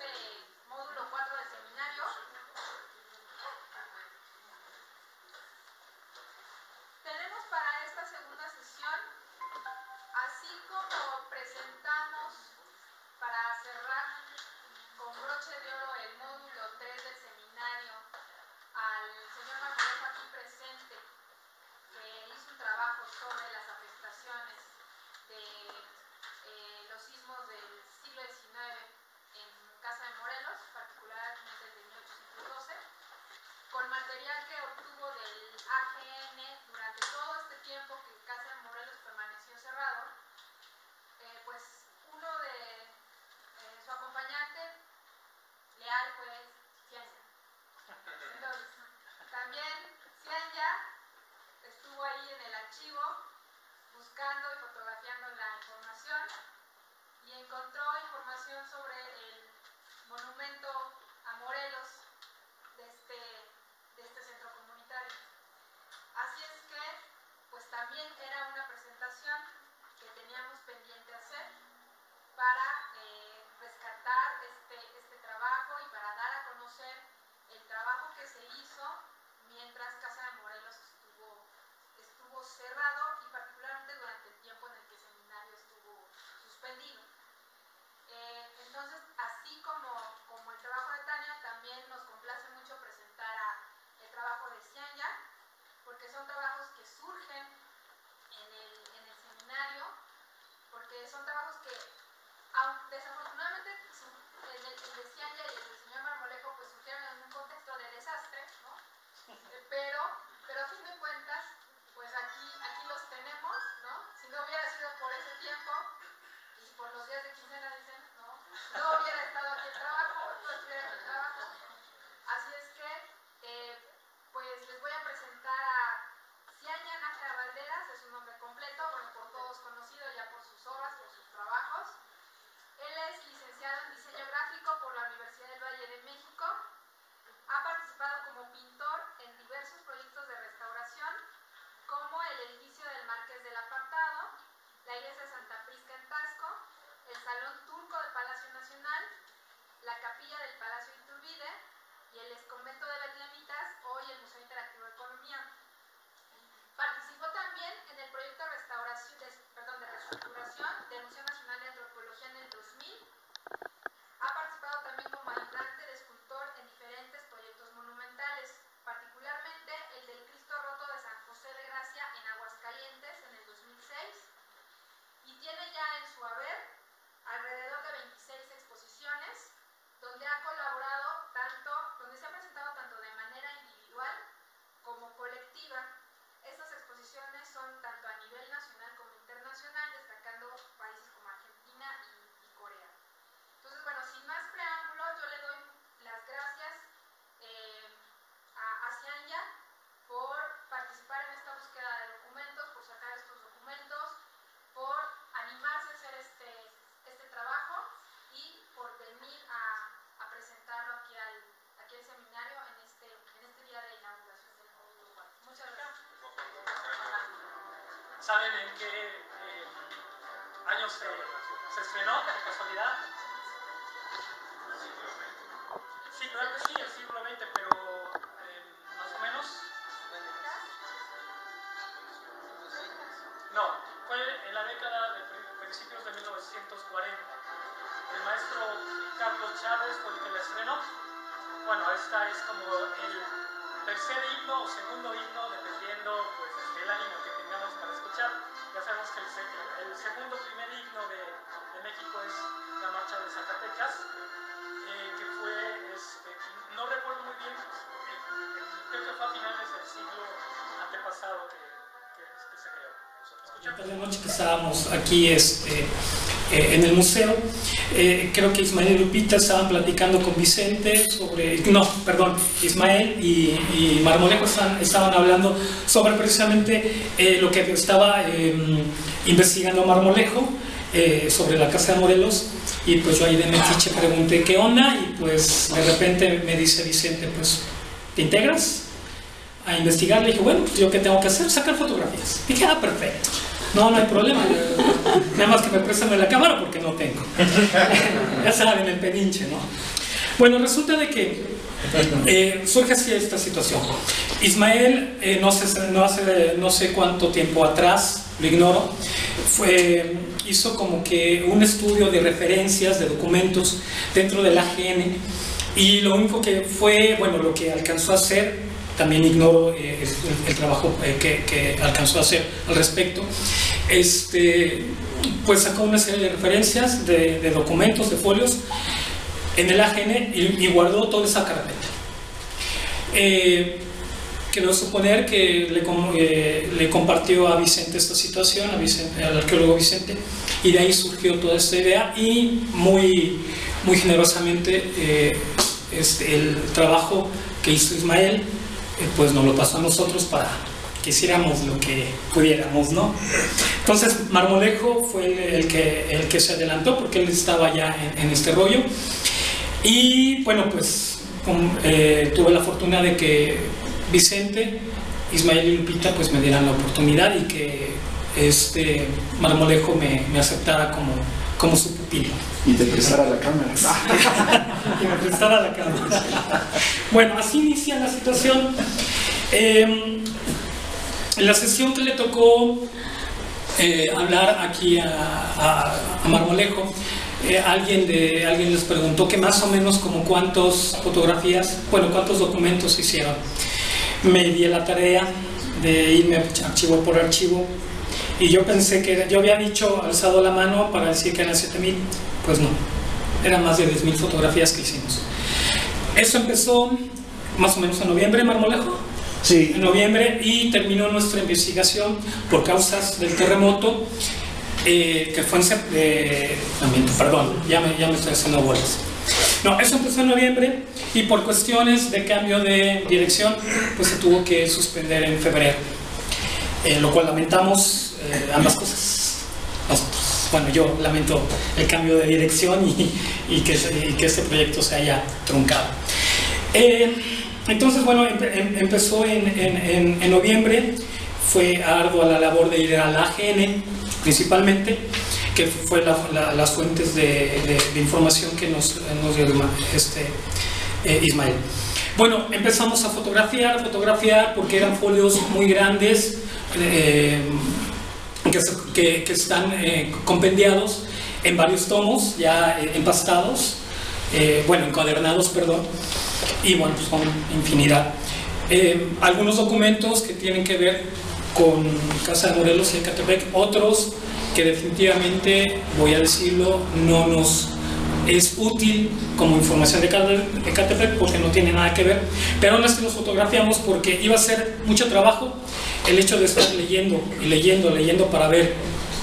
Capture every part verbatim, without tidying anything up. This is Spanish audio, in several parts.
este módulo cuatro del seminario. Tenemos para esta segunda sesión, así como presentamos para cerrar con broche de oro el módulo tres del seminario al señor Marmolejo aquí presente, que hizo un trabajo sobre las afectaciones de eh, los sismos del siglo diecinueve en Casa de Morelos, particularmente el de mil ochocientos doce, con material que obtuvo del A G N durante todo este tiempo que Casa de Morelos permaneció cerrado. Eh, pues uno de eh, su acompañante leal fue Cianya. Entonces, también Cianya estuvo ahí en el archivo buscando y fotografiando la información y encontró información sobre el monumento a Morelos de este, de este centro comunitario. Así es que, pues también era una presentación que teníamos pendiente hacer para eh, rescatar este, este trabajo y para dar a conocer el trabajo que se hizo mientras Casa de Morelos estuvo, estuvo cerrado y particularmente durante el tiempo en el que el seminario estuvo suspendido. Eh, entonces, así como, como el trabajo de Tania, también nos complace mucho presentar a el trabajo de Cianya, porque son trabajos que surgen en el, en el seminario, porque son trabajos que, aunque desafortunadamente el, el de Cianya y el del señor Marmolejo pues surgieron en un contexto de desastre, ¿no? Eh, pero, pero a fin de cuentas, pues aquí, aquí los tenemos, ¿no? Si no hubiera sido por ese tiempo y por los días de quincena, dicen, ¿no? No hubiera estado aquí el trabajo, no estuviera aquí el trabajo. Así es que, eh, pues les voy a presentar a Cianya Nájera Valderas, es su nombre completo, bueno, por todos conocido ya por sus obras, por sus trabajos. Él es licenciado en diseño gráfico por la Universidad del Valle de México. Ha participado como pintor en diversos proyectos de restauración, como el edificio del Marqués del Apartado, la iglesia de Santa Prisca en Tasco, el Salón Turco del Palacio Nacional, la capilla del Palacio Iturbide y el exconvento de Betlemitas, hoy el Museo Interactivo de Economía. Participó también en el proyecto de, restauración, de, perdón, de reestructuración del Museo Nacional de Antropología en el dos mil. Ha participado también como ayudante de escultor en diferentes proyectos monumentales, particularmente el del Cristo Roto de San José de Gracia en Aguascalientes en el dos mil seis, y tiene ya en su haber alrededor de veintiséis exposiciones, donde ha colaborado tanto, donde se ha presentado tanto de manera individual como colectiva. Estas exposiciones son tanto a nivel nacional como internacional, destacando países como Argentina y, y Corea. Entonces, bueno, sin más preámbulo, yo le doy las gracias eh, a, a Cianya por participar en esta búsqueda de documentos, por sacar estos documentos, por animarse a hacer este, este trabajo y por venir a, a presentarlo aquí al, aquí al seminario en este, en este día de inauguración del módulo cuatro. Muchas gracias. ¿Saben en qué eh, año se, se estrenó, de casualidad? Sí, claro que sí, el siglo veinte, pero eh, más o menos. No, fue en la década de principios de mil novecientos cuarenta. El maestro Carlos Chávez fue el que la estrenó. Bueno, esta es como el tercer himno o segundo himno, dependiendo pues, del ánimo que tengamos para escuchar. Ya sabemos que el, el segundo primer himno de, de México es la Marcha de Zacatecas, eh, que fue, este, no recuerdo muy bien, eh, creo que fue a finales del siglo antepasado que, que, que se creó. La noche que estábamos aquí este, eh, en el museo, eh, creo que Ismael y Lupita estaban platicando con Vicente sobre, no, perdón, Ismael y, y Marmolejo estaban, estaban hablando sobre precisamente eh, lo que estaba eh, investigando Marmolejo eh, sobre la Casa de Morelos, y pues yo ahí de metiche pregunté qué onda, y pues de repente me dice Vicente, pues, ¿te integras a investigar? Le dije, bueno, pues yo qué tengo que hacer, sacar fotografías. Dije, ah, perfecto, no, no hay problema, nada más que me préstame la cámara porque no tengo. Ya saben, el pedinche, ¿no? Bueno, resulta de que eh, surge así esta situación. Ismael, eh, no, sé, no, hace, no sé cuánto tiempo atrás, lo ignoro, fue, hizo como que un estudio de referencias, de documentos dentro del A G N, y lo único que fue, bueno, lo que alcanzó a hacer, también ignoro eh, el, el trabajo eh, que, que alcanzó a hacer al respecto, este, pues sacó una serie de referencias, de, de documentos, de folios, en el A G N y, y guardó toda esa carpeta. Eh, quiero suponer que le, eh, le compartió a Vicente esta situación, a Vicente, al arqueólogo Vicente, y de ahí surgió toda esta idea, y muy, muy generosamente eh, este, el trabajo que hizo Ismael, eh, pues nos lo pasó a nosotros para que hiciéramos lo que pudiéramos, ¿no? Entonces Marmolejo fue el, el, que, el que se adelantó, porque él estaba ya en, en este rollo. Y bueno, pues con, eh, tuve la fortuna de que Vicente, Ismael y Lupita pues me dieran la oportunidad, y que este Marmolejo me, me aceptara como, como su pupilo. Y te prestara la cámara. Y me prestara la cámara. Bueno, así inicia la situación. Eh, en la sesión que le tocó eh, hablar aquí a, a, a Marmolejo, Eh, alguien, de, alguien les preguntó que más o menos como cuántas fotografías, bueno, cuántos documentos hicieron. Me di la tarea de irme archivo por archivo, y yo pensé que, yo había dicho, alzado la mano para decir que eran siete mil, pues no, eran más de diez mil fotografías que hicimos. Eso empezó más o menos en noviembre, Marmolejo. Sí. En noviembre, y terminó nuestra investigación por causas del terremoto. Eh, que fue en eh, perdón, ya me, ya me estoy haciendo bolas. No, eso empezó en noviembre, y por cuestiones de cambio de dirección, pues se tuvo que suspender en febrero, eh, lo cual lamentamos eh, ambas cosas. Nosotros, bueno, yo lamento el cambio de dirección y, y, que, y que este proyecto se haya truncado. Eh, entonces, bueno, empe, em, empezó en, en, en, en noviembre. Fue ardua la labor de ir al A G N, principalmente, que fue la, la, las fuentes de, de, de información que nos, nos dio este, eh, Ismael. Bueno, empezamos a fotografiar, fotografiar, porque eran folios muy grandes, eh, que, que, que están eh, compendiados en varios tomos, ya eh, empastados, eh, bueno, encuadernados, perdón, y bueno, pues son infinidad. Eh, algunos documentos que tienen que ver con Casa de Morelos y Ecatepec, otros que definitivamente, voy a decirlo, no nos es útil como información de Ecatepec, porque no tiene nada que ver, pero aún así los fotografiamos porque iba a ser mucho trabajo el hecho de estar leyendo y leyendo, leyendo para ver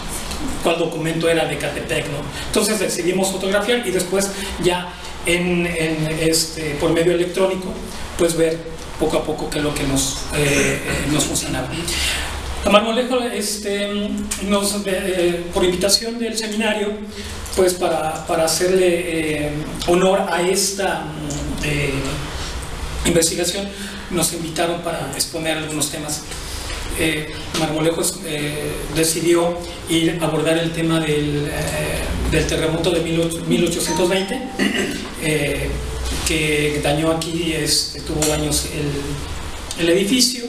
cuál documento era de Ecatepec, ¿no? Entonces decidimos fotografiar, y después ya en, en este, por medio electrónico, pues ver poco a poco qué es lo que nos, eh, nos funcionaba. Marmolejo, este, nos, eh, por invitación del seminario, pues para, para hacerle eh, honor a esta eh, investigación, nos invitaron para exponer algunos temas. Eh, Marmolejo eh, decidió ir a abordar el tema del, eh, del terremoto de mil ochocientos veinte, eh, que dañó aquí, este, tuvo daños el, el edificio,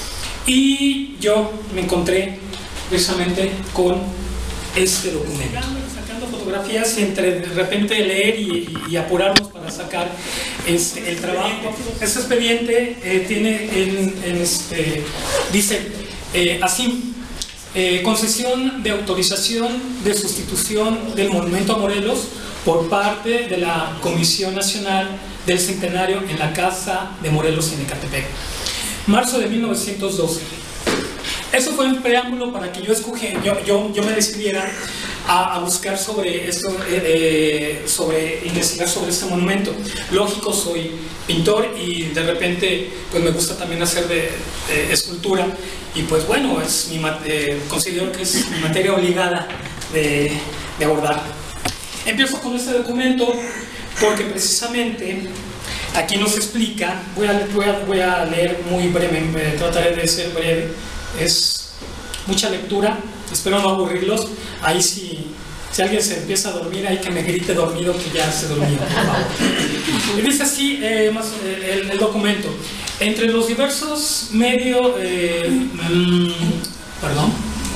y yo me encontré precisamente con este documento, sacando fotografías, y entre de repente leer y, y apurarnos para sacar este, el trabajo. Este expediente eh, tiene en, en este, dice eh, así: eh, concesión de autorización de sustitución del monumento a Morelos por parte de la Comisión Nacional del Centenario en la Casa de Morelos en Ecatepec, marzo de mil novecientos doce. Eso fue un preámbulo para que yo escogiera, yo, yo, yo me decidiera a, a buscar sobre esto, eh, eh, sobre investigar sobre este monumento. Lógico, soy pintor y de repente pues me gusta también hacer de, de escultura, y pues bueno, es mi, eh, considero que es mi materia obligada de, de abordar. Empiezo con este documento porque precisamente aquí nos explica, voy a, voy a, voy a leer muy breve, trataré de ser breve, es mucha lectura, espero no aburrirlos, ahí si, Si alguien se empieza a dormir, hay que me grite dormido que ya se durmió, por favor. Y dice así eh, más, eh, el, el documento. Entre los diversos medios... Eh, mmm, perdón.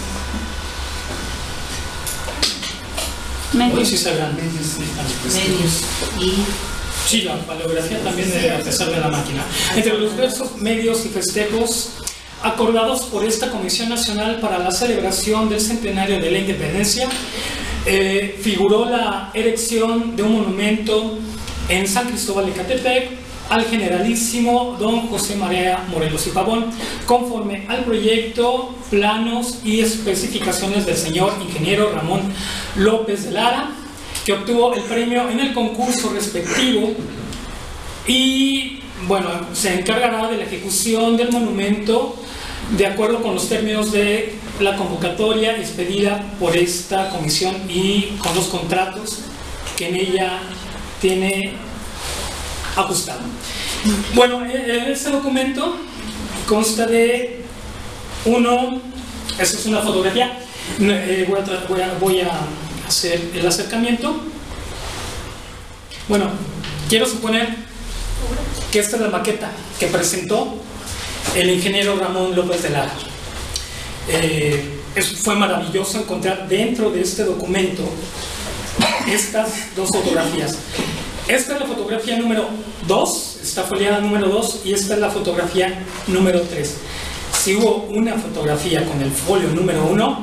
Medios. Uy, sí sabrán. Medios. Y... Sí, la paleografía también debe a pesar de la máquina. Entre los diversos medios y festejos acordados por esta Comisión Nacional para la celebración del centenario de la Independencia, eh, figuró la erección de un monumento en San Cristóbal de Catepec al generalísimo don José María Morelos y Pavón, conforme al proyecto, planos y especificaciones del señor ingeniero Ramón López de Lara, que obtuvo el premio en el concurso respectivo y, bueno, se encargará de la ejecución del monumento de acuerdo con los términos de la convocatoria expedida por esta comisión y con los contratos que en ella tiene ajustado. Bueno, este documento consta de uno, esta es una fotografía, eh, voy, a voy, a, voy a hacer el acercamiento. Bueno, quiero suponer que esta es la maqueta que presentó el ingeniero Ramón López de Lara. Eh, eso fue maravilloso encontrar dentro de este documento estas dos fotografías. Esta es la fotografía número dos, esta foliada número dos, y esta es la fotografía número tres. Si hubo una fotografía con el folio número uno,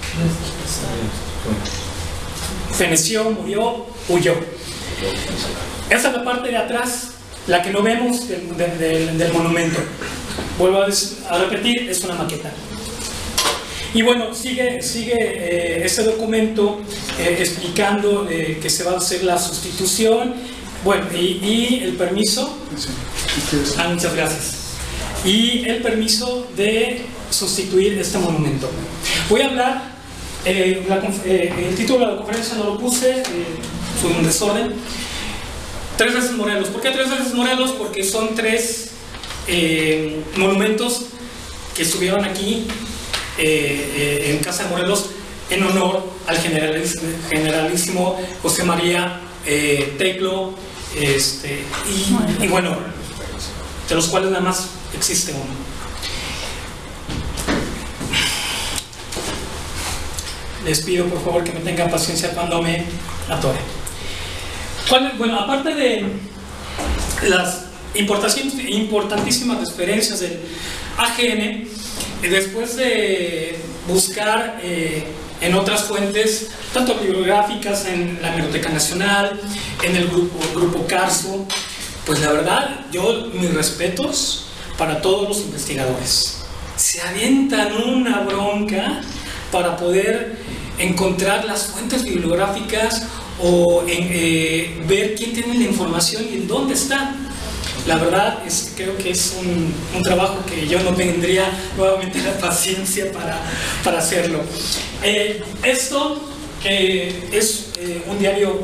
feneció, murió, huyó. Esa es la parte de atrás, la que no vemos del, del, del, del monumento. Vuelvo a, a repetir, es una maqueta. Y bueno, sigue, sigue eh, ese documento eh, explicando eh, que se va a hacer la sustitución, bueno, y, y el permiso, ah, muchas gracias, y el permiso de sustituir este monumento. Voy a hablar, eh, la, eh, el título de la conferencia no lo puse, eh, fue un desorden. Tres veces Morelos. ¿Por qué tres veces Morelos? Porque son tres eh, monumentos que estuvieron aquí eh, eh, en Casa de Morelos en honor al generalísimo, generalísimo José María eh, Teclo, este, y, y bueno, de los cuales nada más existe uno. Les pido por favor que me tengan paciencia cuando me atore. Bueno, aparte de las importantísimas referencias del A G N, después de buscar eh, en otras fuentes, tanto bibliográficas, en la Hemeroteca Nacional, en el grupo, el grupo Carso, pues la verdad, yo mis respetos para todos los investigadores. Se avientan una bronca para poder encontrar las fuentes bibliográficas o en, eh, ver quién tiene la información y en dónde está. La verdad es creo que es un, un trabajo que yo no tendría nuevamente la paciencia para, para hacerlo. Eh, esto que es eh, un diario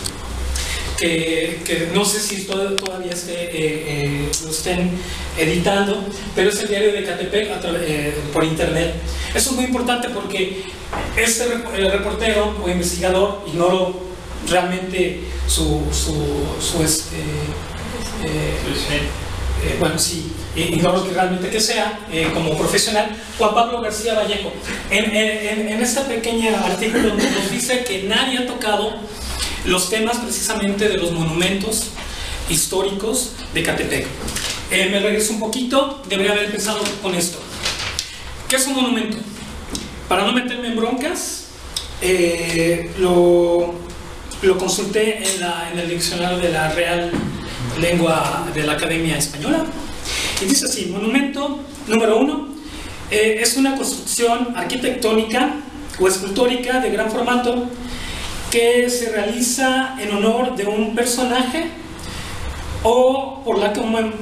que, que no sé si todo, todavía esté, eh, eh, lo estén editando, pero es el diario de Catepec a través, eh, por internet. Eso es muy importante porque este el reportero o investigador, ignoro realmente su, su, su este, eh, eh, bueno, sí, ignoro que realmente que sea, eh, como profesional, Juan Pablo García Vallejo, en, en, en este pequeño artículo nos dice que nadie ha tocado los temas precisamente de los monumentos históricos de Catepec. Eh, me regreso un poquito, debería haber empezado con esto. ¿Qué es un monumento? Para no meterme en broncas, eh, lo, lo consulté en, la, en el diccionario de la Real Lengua de la Academia Española y dice así: monumento, número uno, eh, es una construcción arquitectónica o escultórica de gran formato que se realiza en honor de un personaje o por la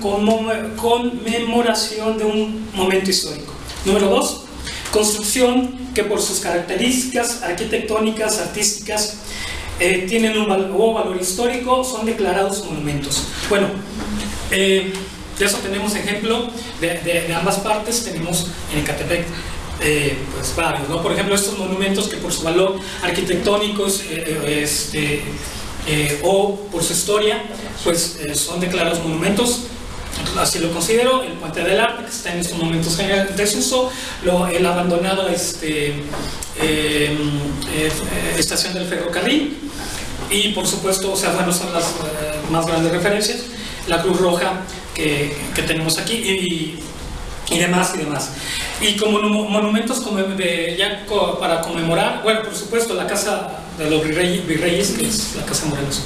conmemoración de un momento histórico. Número dos, construcción que por sus características arquitectónicas, artísticas, eh, tienen un val o valor histórico, son declarados monumentos. Bueno, eh, de eso tenemos ejemplo de, de, de ambas partes. Tenemos en Ecatepec eh, pues varios, ¿no? Por ejemplo, estos monumentos que por su valor arquitectónicos eh, este, eh, o por su historia, pues eh, son declarados monumentos. Así lo considero. El Puente del Arte, que está en estos momentos en desuso, lo, el abandonado este, eh, eh, estación del ferrocarril, y por supuesto, o sea, bueno, son las eh, más grandes referencias, la Cruz Roja que, que tenemos aquí, y, y demás y demás. Y como monumentos como de, ya co, para conmemorar, bueno, por supuesto, la Casa de los Virreyes, Virreyes, que es la Casa Morelos,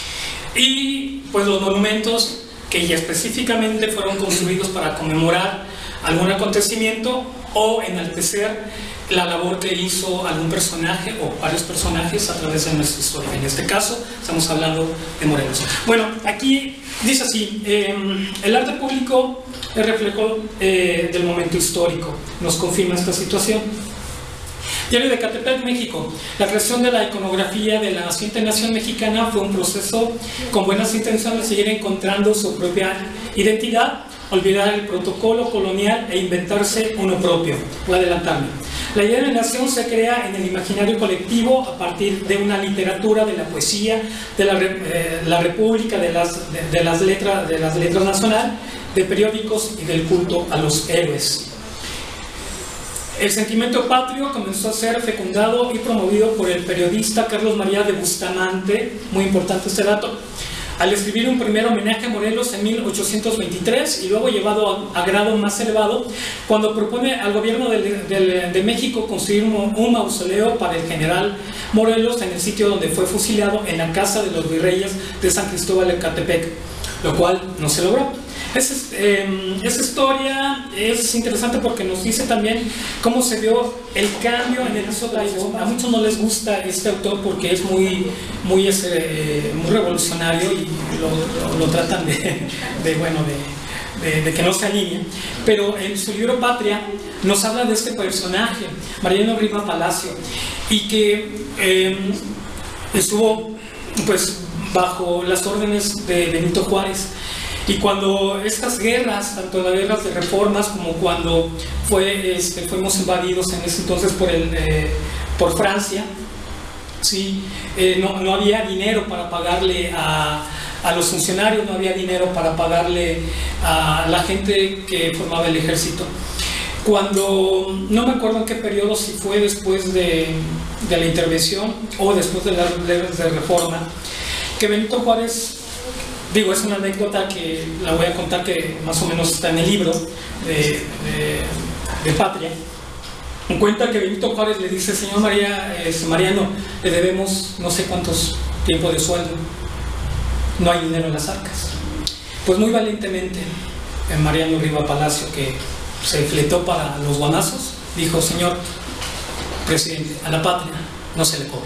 y pues los monumentos que ya específicamente fueron construidos para conmemorar algún acontecimiento o enaltecer la labor que hizo algún personaje o varios personajes a través de nuestra historia. En este caso, estamos hablando de Morelos. Bueno, aquí dice así, eh, el arte público es reflejo eh, del momento histórico, nos confirma esta situación. Diario de Ecatepec, México. La creación de la iconografía de la naciente nación mexicana fue un proceso con buenas intenciones de seguir encontrando su propia identidad, olvidar el protocolo colonial e inventarse uno propio. Voy a adelantarme. La idea de nación se crea en el imaginario colectivo a partir de una literatura, de la poesía, de la, eh, la república, de las, de, de, las letras, de las letras nacionales, de periódicos y del culto a los héroes. El sentimiento patrio comenzó a ser fecundado y promovido por el periodista Carlos María de Bustamante, muy importante este dato, al escribir un primer homenaje a Morelos en mil ochocientos veintitrés y luego llevado a, a grado más elevado cuando propone al gobierno de, de, de México construir un, un mausoleo para el general Morelos en el sitio donde fue fusilado, en la Casa de los Virreyes de San Cristóbal de Ecatepec, lo cual no se logró. Esa, eh, esa historia es interesante porque nos dice también cómo se dio el cambio en el uso de la idioma. A muchos no les gusta este autor porque es muy, muy, eh, muy revolucionario y lo, lo, lo tratan de, de, bueno, de, de, de que no se alinee. Pero en su libro Patria nos habla de este personaje, Mariano Riva Palacio, y que eh, estuvo pues bajo las órdenes de Benito Juárez. Y cuando estas guerras, tanto las guerras de reformas como cuando fue, este, fuimos invadidos en ese entonces por, el, eh, por Francia, ¿sí? eh, no, no había dinero para pagarle a, a los funcionarios, no había dinero para pagarle a la gente que formaba el ejército. Cuando, no me acuerdo en qué periodo, si fue después de, de la intervención o después de las guerras de reforma, que Benito Juárez, digo, es una anécdota que la voy a contar, que más o menos está en el libro de, de, de Patria. Cuenta que Benito Juárez le dice: señor María, eh, Mariano, le debemos no sé cuántos tiempos de sueldo, no hay dinero en las arcas. Pues muy valientemente, eh, Mariano Riva Palacio, que se fletó para los guanazos, dijo: señor presidente, a la patria no se le cobra.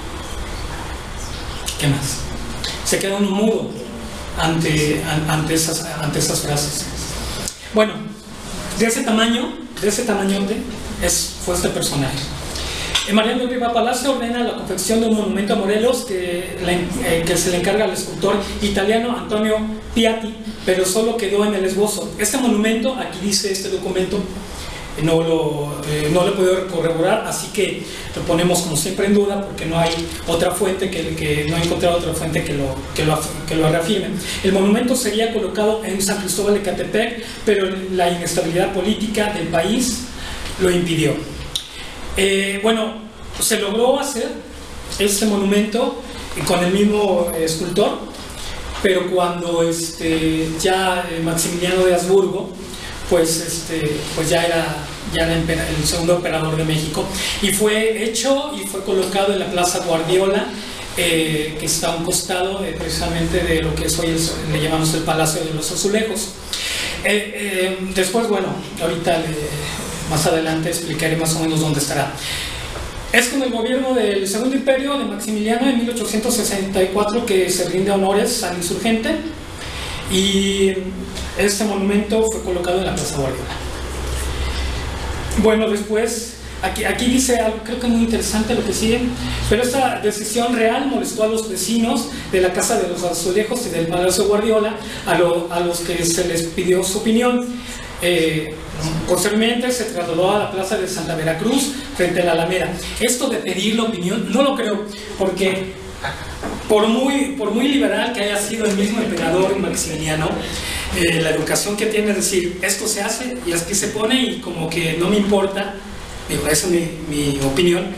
¿Qué más? Se queda un mudo ante, ante, esas, ante esas frases. Bueno, de ese tamaño, de ese tamañote es, fue este personaje. Mariano Riva Palacio ordena la confección de un monumento a Morelos que, la, eh, que se le encarga al escultor italiano Antonio Piatti, pero solo quedó en el esbozo. Este monumento, aquí dice este documento, no lo, eh, no lo he podido corroborar, así que lo ponemos como siempre en duda porque no hay otra fuente, que, que no he encontrado otra fuente que lo, que, lo, que lo reafirme. El monumento sería colocado en San Cristóbal de Ecatepec, pero la inestabilidad política del país lo impidió. Eh, bueno, se logró hacer este monumento con el mismo escultor, pero cuando este, ya Maximiliano de Habsburgo, pues, este, pues ya era, ya era el segundo emperador de México, y fue hecho y fue colocado en la Plaza Guardiola, eh, que está a un costado eh, precisamente de lo que es hoy el, le llamamos el Palacio de los Azulejos. Eh, eh, después, bueno, ahorita le, más adelante explicaré más o menos dónde estará. Es con el gobierno del Segundo Imperio de Maximiliano en mil ochocientos sesenta y cuatro que se rinde honores al insurgente, y este monumento fue colocado en la Plaza Guardiola. Bueno, después, aquí, aquí dice algo, creo que es muy interesante lo que sigue, pero esta decisión real molestó a los vecinos de la Casa de los Azulejos y del Palacio Guardiola, a, lo, a los que se les pidió su opinión. Eh, posteriormente se trasladó a la plaza de Santa Veracruz frente a la Alameda. Esto de pedir la opinión no lo creo, porque por muy, por muy liberal que haya sido el mismo emperador Maximiliano, eh, la educación que tiene es decir, esto se hace y aquí se pone y como que no me importa, digo, esa es mi, mi opinión,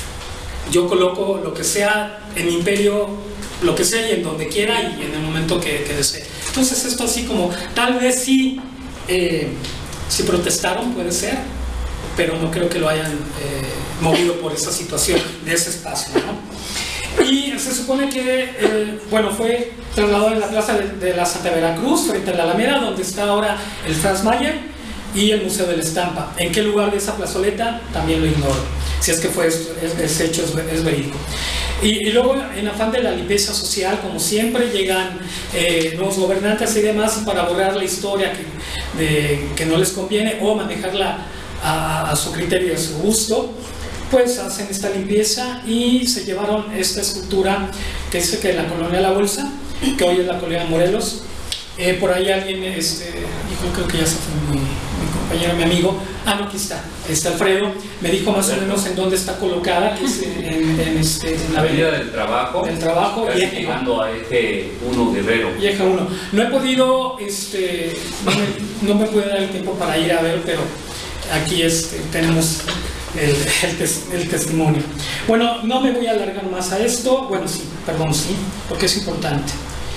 yo coloco lo que sea en mi imperio, lo que sea y en donde quiera y en el momento que, que desee. Entonces esto así como, tal vez sí, eh, si protestaron puede ser, pero no creo que lo hayan eh, movido por esa situación de ese espacio, ¿no? Y se supone que, eh, bueno, fue trasladado en la plaza de, de la Santa Veracruz, frente a la Alameda, donde está ahora el Franz Mayer y el Museo de la Estampa. ¿En qué lugar de esa plazoleta? También lo ignoro, si es que fue ese hecho, es, es verídico. Y, y luego, en afán de la limpieza social, como siempre, llegan eh, nuevos gobernantes y demás para borrar la historia que, de, que no les conviene o manejarla a, a su criterio y a su gusto. Pues hacen esta limpieza y se llevaron esta escultura que dice que la colonia La Bolsa, que hoy es la colonia Morelos. Eh, por ahí alguien, este, dijo, creo que ya se fue mi, mi compañero, mi amigo, ah no, aquí está, está Alfredo, me dijo más o menos en dónde está colocada, que es en, en, este, en la avenida del Trabajo, del Trabajo y llegando a Eje uno Guerrero. Y Eje uno. No he podido, este, no me, no me puede dar el tiempo para ir a ver, pero aquí este, tenemos el, el, tes, el testimonio. Bueno, no me voy a alargar más a esto, bueno sí, perdón, sí, porque es importante.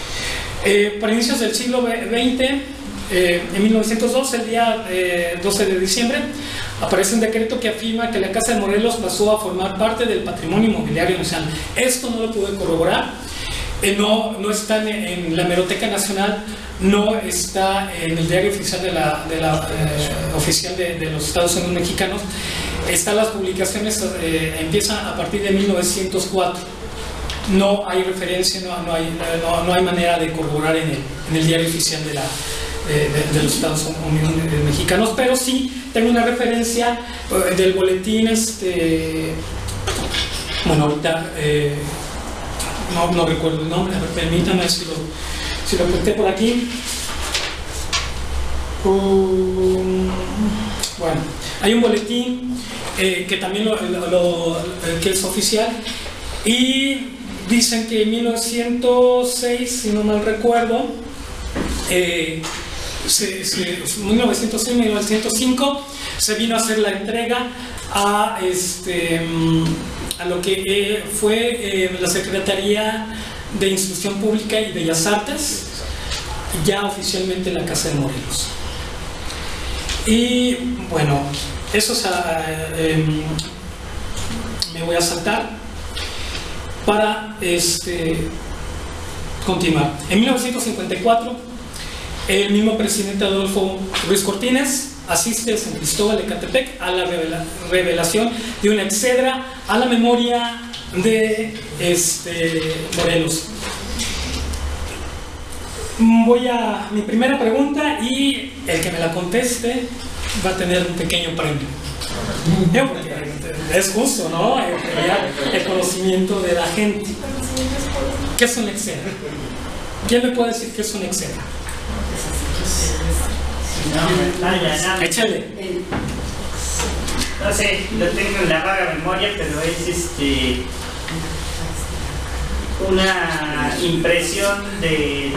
Eh, para inicios del siglo veinte, eh, en mil novecientos dos, el día eh, doce de diciembre, aparece un decreto que afirma que la Casa de Morelos pasó a formar parte del patrimonio inmobiliario nacional. Esto no lo pude corroborar, eh, no, no está en, en la Hemeroteca Nacional, no está en el diario oficial de la, de la eh, oficial de, de los Estados Unidos Mexicanos. Están las publicaciones, eh, empiezan a partir de mil novecientos cuatro. No hay referencia, no, no, hay, no, no hay manera de corroborar en el, en el diario oficial de, la, de, de, de los Estados Unidos Mexicanos, pero sí tengo una referencia eh, del boletín, este, bueno, ahorita eh, no, no recuerdo el nombre, a ver, permítame si lo, si lo apunté por aquí. Um, bueno, hay un boletín eh, que también lo, lo, lo, que es oficial y dicen que en mil novecientos seis, si no mal recuerdo, eh, se, se, mil novecientos seis, mil novecientos cinco, se vino a hacer la entrega a, este, a lo que eh, fue eh, la Secretaría de Instrucción Pública y Bellas Artes, ya oficialmente la Casa de Morelos. Y bueno, eso es a, eh, me voy a saltar para este, continuar. En mil novecientos cincuenta y cuatro, el mismo presidente Adolfo Ruiz Cortines asiste a San Cristóbal de Ecatepec a la revela, revelación de una exedra a la memoria de este, Morelos. Voy a mi primera pregunta y el que me la conteste va a tener un pequeño premio. Yo, porque es justo, ¿no? El, el conocimiento de la gente. ¿Qué es un exedra? ¿Quién me puede decir qué es un exedra? No, Échale. no sé, lo tengo en la vaga memoria, pero es este una impresión de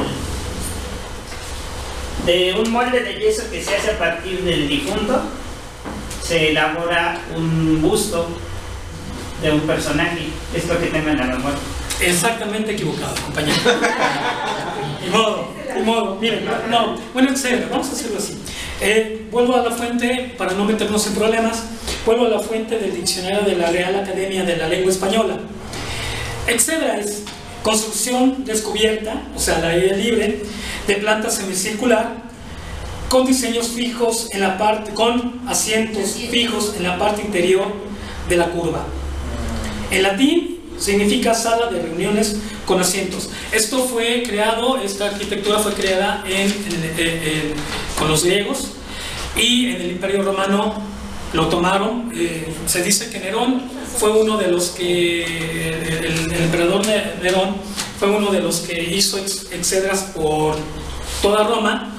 de un molde de yeso que se hace a partir del difunto. Se elabora un busto de un personaje. Es lo que tengo en la memoria. Exactamente equivocado, compañero. Ni modo, ni modo. Miren, no. Bueno, en serio, vamos a hacerlo así. Eh, vuelvo a la fuente, para no meternos en problemas, vuelvo a la fuente del diccionario de la Real Academia de la Lengua Española. Exedra es construcción descubierta, o sea, la aire libre, de planta semicircular, con diseños fijos en la parte, con asientos fijos en la parte interior de la curva. En latín significa sala de reuniones con asientos. Esto fue creado, esta arquitectura fue creada en, en, en, en, con los griegos, y en el Imperio Romano lo tomaron. Eh, se dice que Nerón fue uno de los que, el, el emperador Nerón fue uno de los que hizo ex, exedras por toda Roma,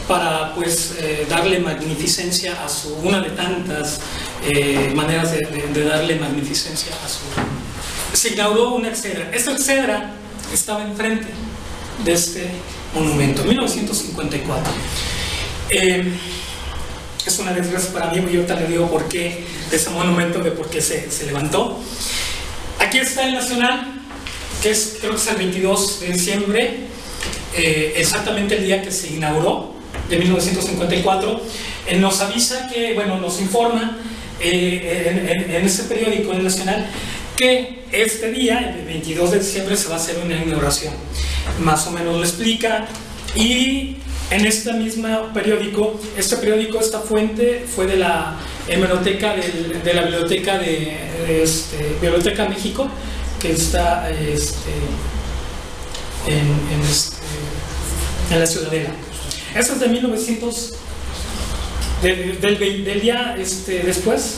para pues eh, darle magnificencia a su, una de tantas eh, maneras de, de, de darle magnificencia a su... Se inauguró una exedra. Esta exedra estaba enfrente de este monumento, mil novecientos cincuenta y cuatro. Eh, es una desgracia para mí, y ahorita le digo por qué de ese monumento, de por qué se, se levantó. Aquí está el Nacional, que es, creo que es el veintidós de diciembre, eh, exactamente el día que se inauguró, de mil novecientos cincuenta y cuatro. Eh, nos avisa que, bueno, nos informa eh, en, en, en este periódico, el Nacional, que este día, el veintidós de diciembre, se va a hacer una inauguración. Más o menos lo explica. Y en este mismo periódico, este periódico, esta fuente fue de la hemeroteca del, de la biblioteca de, de este, Biblioteca México, que está este, en, en, este, en la Ciudadela. Eso es de mil novecientos, de, de, del, del día este, después.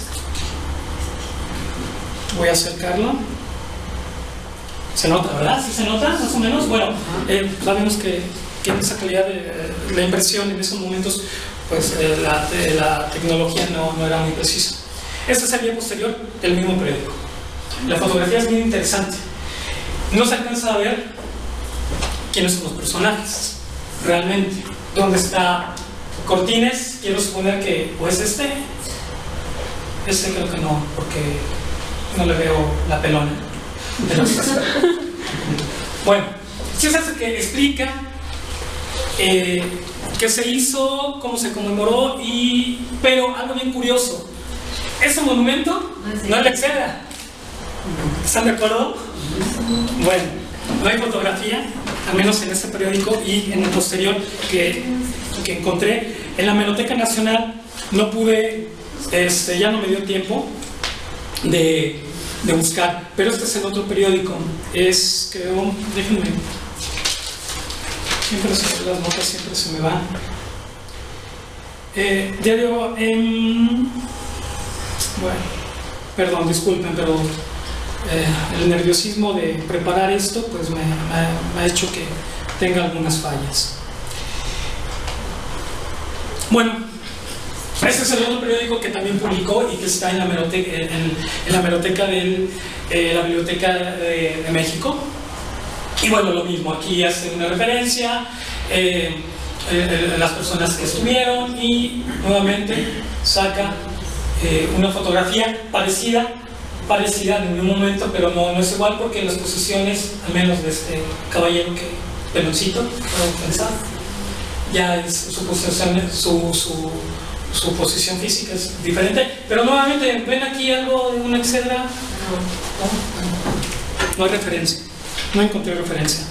Voy a acercarlo. Se nota, ¿verdad? ¿Sí se nota, más o menos? Bueno, eh, sabemos que, que en esa calidad de la impresión en esos momentos, pues eh, la, de, la tecnología no, no era muy precisa. Este es el día posterior del mismo periódico. La fotografía es muy interesante. No se alcanza a ver quiénes son los personajes realmente. ¿Dónde está Cortines? Quiero suponer que o es este. Este creo que no, porque no le veo la pelona. Pero, bueno, si es eso que explica eh, qué se hizo, cómo se conmemoró, y, pero algo bien curioso, ese monumento no es la exedra. ¿Están de acuerdo? Bueno, no hay fotografía, al menos en este periódico y en el posterior que, que encontré. En la Hemeroteca Nacional no pude, este, ya no me dio tiempo de, de buscar, pero este es el otro periódico. Es, creo, déjenme, siempre se, las notas siempre se me van. Eh, diario, eh, bueno, perdón, disculpen, pero eh, el nerviosismo de preparar esto pues me, me, me ha hecho que tenga algunas fallas. Bueno, este es el otro periódico que también publicó y que está en la hemeroteca, en, en la hemeroteca de eh, la Biblioteca de, de México. Y bueno, lo mismo, aquí hace una referencia, eh, eh, las personas que estuvieron, y nuevamente saca eh, una fotografía parecida, parecida en un momento, pero no, no es igual, porque las posiciones, al menos de este caballero que peloncito, puedo pensar, ya es su posición, su, su, su posición física es diferente. Pero nuevamente, ¿ven aquí algo de una exedra? No, no, no hay referencia, no encontré referencia.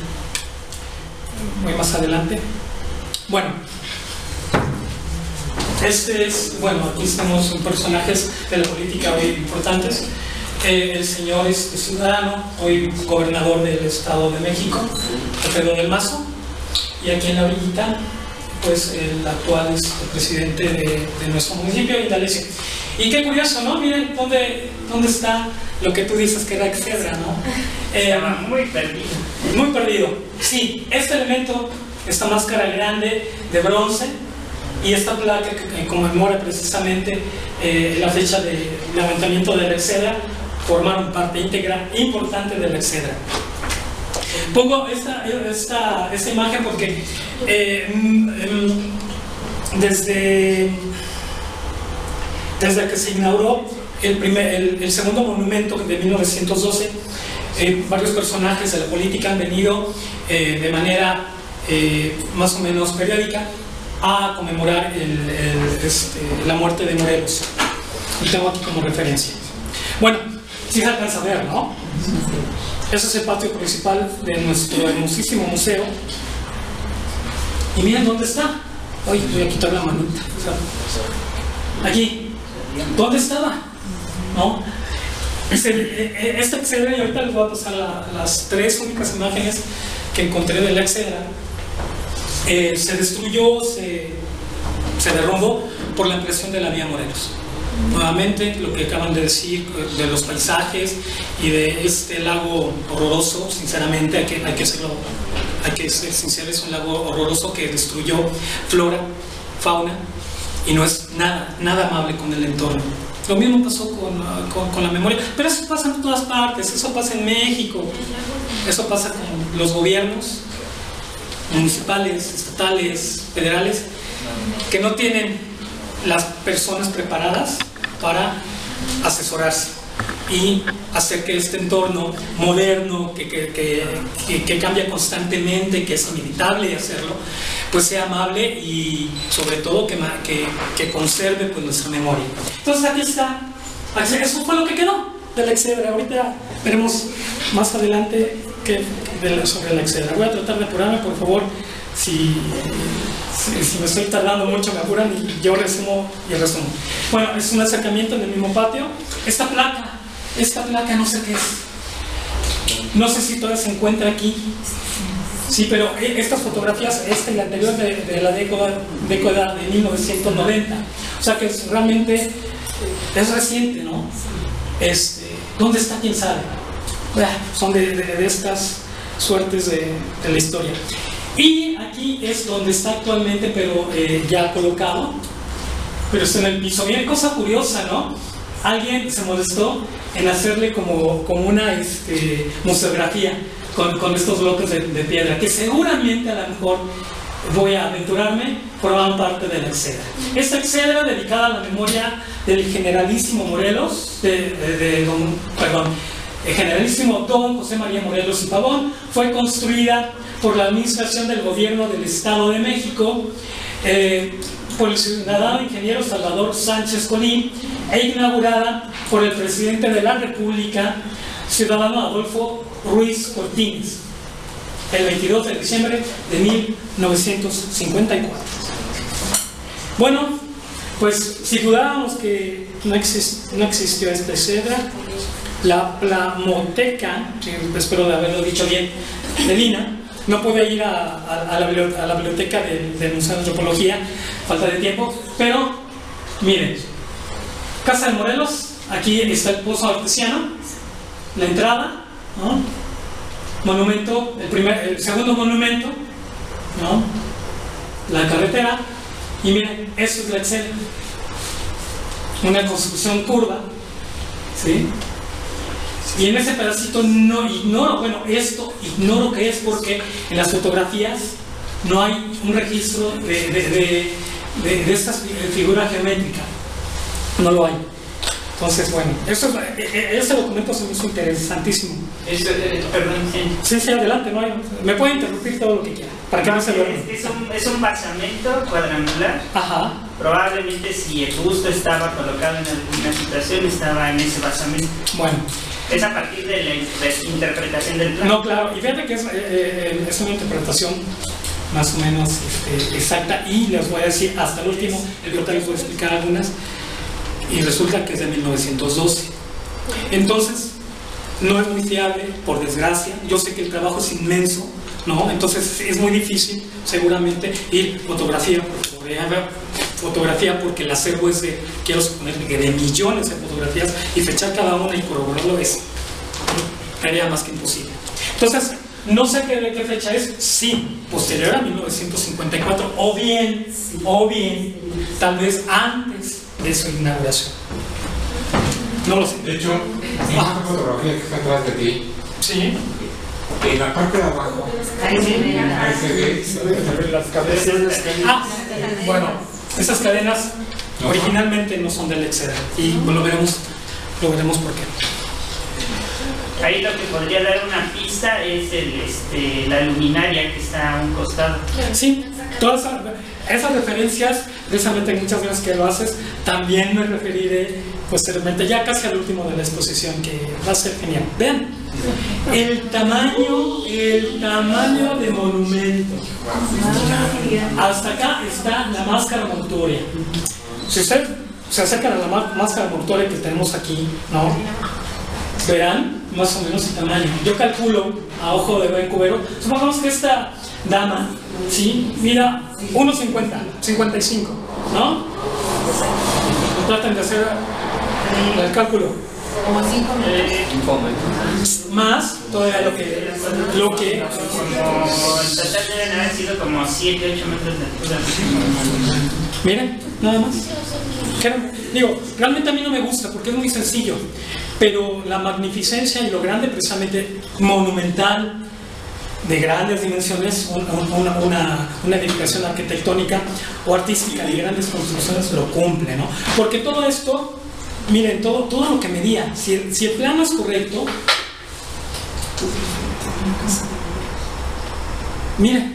Voy más adelante. Bueno, este es, bueno, aquí estamos en personajes de la política hoy importantes. Eh, el señor es ciudadano, hoy gobernador del Estado de México, Pedro del Mazo. Y aquí en la orillita, pues el actual es el presidente de, de nuestro municipio, Indalecio. Y qué curioso, ¿no? Miren dónde, dónde está lo que tú dices que era exedra, ¿no? Eh, Estaba muy perdido. Muy perdido. Sí, este elemento, esta máscara grande de bronce y esta placa que, que conmemora precisamente eh, la fecha de levantamiento de la exedra, formaron parte íntegra importante de la exedra. Pongo esta, esta, esta imagen porque eh, desde, desde que se inauguró el, primer, el, el segundo monumento de mil novecientos doce, eh, varios personajes de la política han venido eh, de manera eh, más o menos periódica a conmemorar el, el, este, la muerte de Morelos. Y tengo aquí como referencia. Bueno, si se alcanza a ver, ¿no? Ese es el patio principal de nuestro hermosísimo museo. Y miren dónde está. Oye, voy a quitar la manita. Aquí. ¿Dónde estaba? ¿No? Este, esta exedra, y ahorita les voy a pasar la, las tres únicas imágenes que encontré de la exedra. Eh, se destruyó, se, se derrumbó por la ampliación de la vía Morelos. Nuevamente, lo que acaban de decir de los paisajes y de este lago horroroso, sinceramente hay que, hay que hacerlo hay que ser sinceros, es un lago horroroso que destruyó flora, fauna, y no es nada, nada amable con el entorno. Lo mismo pasó con, con, con la memoria, pero eso pasa en todas partes, eso pasa en México, eso pasa con los gobiernos municipales, estatales, federales, que no tienen las personas preparadas para asesorarse y hacer que este entorno moderno, que, que, que, que, que cambia constantemente, que es inevitable hacerlo, pues sea amable y sobre todo que, que, que conserve pues nuestra memoria. Entonces aquí está, eso fue lo que quedó de la Excedra. Ahorita veremos más adelante que, de la, sobre la Excedra. Voy a tratar de apurarme, por favor. Si, si, si me estoy tardando mucho, me apuran y yo resumo y resumo. Bueno, es un acercamiento en el mismo patio. Esta placa, esta placa no sé qué es. No sé si todavía se encuentra aquí. Sí, pero estas fotografías, esta y la anterior de, de la década, década de mil novecientos noventa. O sea que es, realmente es reciente, ¿no? Este, ¿dónde está? ¿Quién sabe? Son de, de, de estas suertes de, de la historia. Y aquí es donde está actualmente, pero eh, ya colocado, pero está en el piso. Miren, cosa curiosa, ¿no? Alguien se molestó en hacerle como, como una este, museografía con, con estos bloques de, de piedra, que seguramente a lo mejor, voy a aventurarme, forman parte de la Excedra. Esta Excedra, dedicada a la memoria del generalísimo Morelos, de, de, de don, perdón, el generalísimo don José María Morelos y Pavón, fue construida por la administración del gobierno del Estado de México, eh, por el ciudadano ingeniero Salvador Sánchez Colín, e inaugurada por el presidente de la República, ciudadano Adolfo Ruiz Cortines, el veintidós de diciembre de mil novecientos cincuenta y cuatro. Bueno, pues si dudábamos que no, exist, no existió esta Excedra, la Plamoteca, espero de haberlo dicho bien, de Lina, no pude ir a, a, a, la, a la biblioteca del, del Museo de Antropología, falta de tiempo, pero miren, Casa de Morelos, aquí está el pozo artesiano, la entrada, ¿no? Monumento, el, primer, el segundo monumento, ¿no? La carretera, y miren, eso es la Excedra, una construcción curva, ¿sí? Y en ese pedacito no ignoro, bueno, esto ignoro qué es, porque en las fotografías no hay un registro de, de, de, de, de esta figura geométrica, no lo hay. Entonces, bueno, eso, ese documento se me hizo interesantísimo. Es, eh, perdón, sí. Sí, sí, adelante, no hay, me puede interrumpir todo lo que quiera, para que no, no se duerma. Es, es, un, es un basamento cuadrangular. Ajá. Probablemente si el busto estaba colocado en alguna situación, estaba en ese basamento. Bueno. Es a partir de la, de la interpretación del plano. No, claro, y fíjate que es, eh, es una interpretación más o menos este, exacta, y les voy a decir hasta el último, el que les voy a explicar algunas, y resulta que es de mil novecientos doce. Entonces, no es muy fiable, por desgracia. Yo sé que el trabajo es inmenso, ¿no? Entonces es muy difícil, seguramente, ir fotografía por fotografía, fotografía porque el acervo es de, quiero suponer, que de millones de fotografías, y fechar cada una y corroborarlo es tarea más que imposible. Entonces, no sé qué, de qué fecha es, sí, posterior a mil novecientos cincuenta y cuatro, o bien, o bien, tal vez antes de su inauguración. No lo sé. De hecho, en esta fotografía que está atrás de ti, sí, en la parte de abajo, Ahí se ve. ahí se ve las cadenas. Ah, bueno, esas cadenas no, originalmente no son del Excedra, y lo veremos, lo veremos por qué. Ahí lo que podría dar una pista es el, este, la luminaria que está a un costado. Sí, todas esas, esas referencias, precisamente muchas veces que lo haces, también me referiré posteriormente, ya casi al último de la exposición, que va a ser genial. Vean, el tamaño, el tamaño de monumento. Hasta acá está la máscara mortuoria. Si usted se acerca a la máscara mortuoria que tenemos aquí, ¿no? Verán más o menos el tamaño. Yo calculo a ojo de buen cubero, supongamos que esta dama, ¿sí? Mira, uno cincuenta, cincuenta y cinco, ¿no? Traten de hacer el cálculo. Como cinco Eh, Más todavía lo que... Lo que como en total deben haber sido como siete, ocho metros de altura. miren, nada más. Claro, digo, realmente a mí no me gusta porque es muy sencillo, pero la magnificencia y lo grande, precisamente monumental, de grandes dimensiones, un- un- una, una, una edificación arquitectónica o artística de grandes construcciones lo cumple, ¿no? Porque todo esto, miren, todo, todo lo que medía, si el, si el plano es correcto, miren,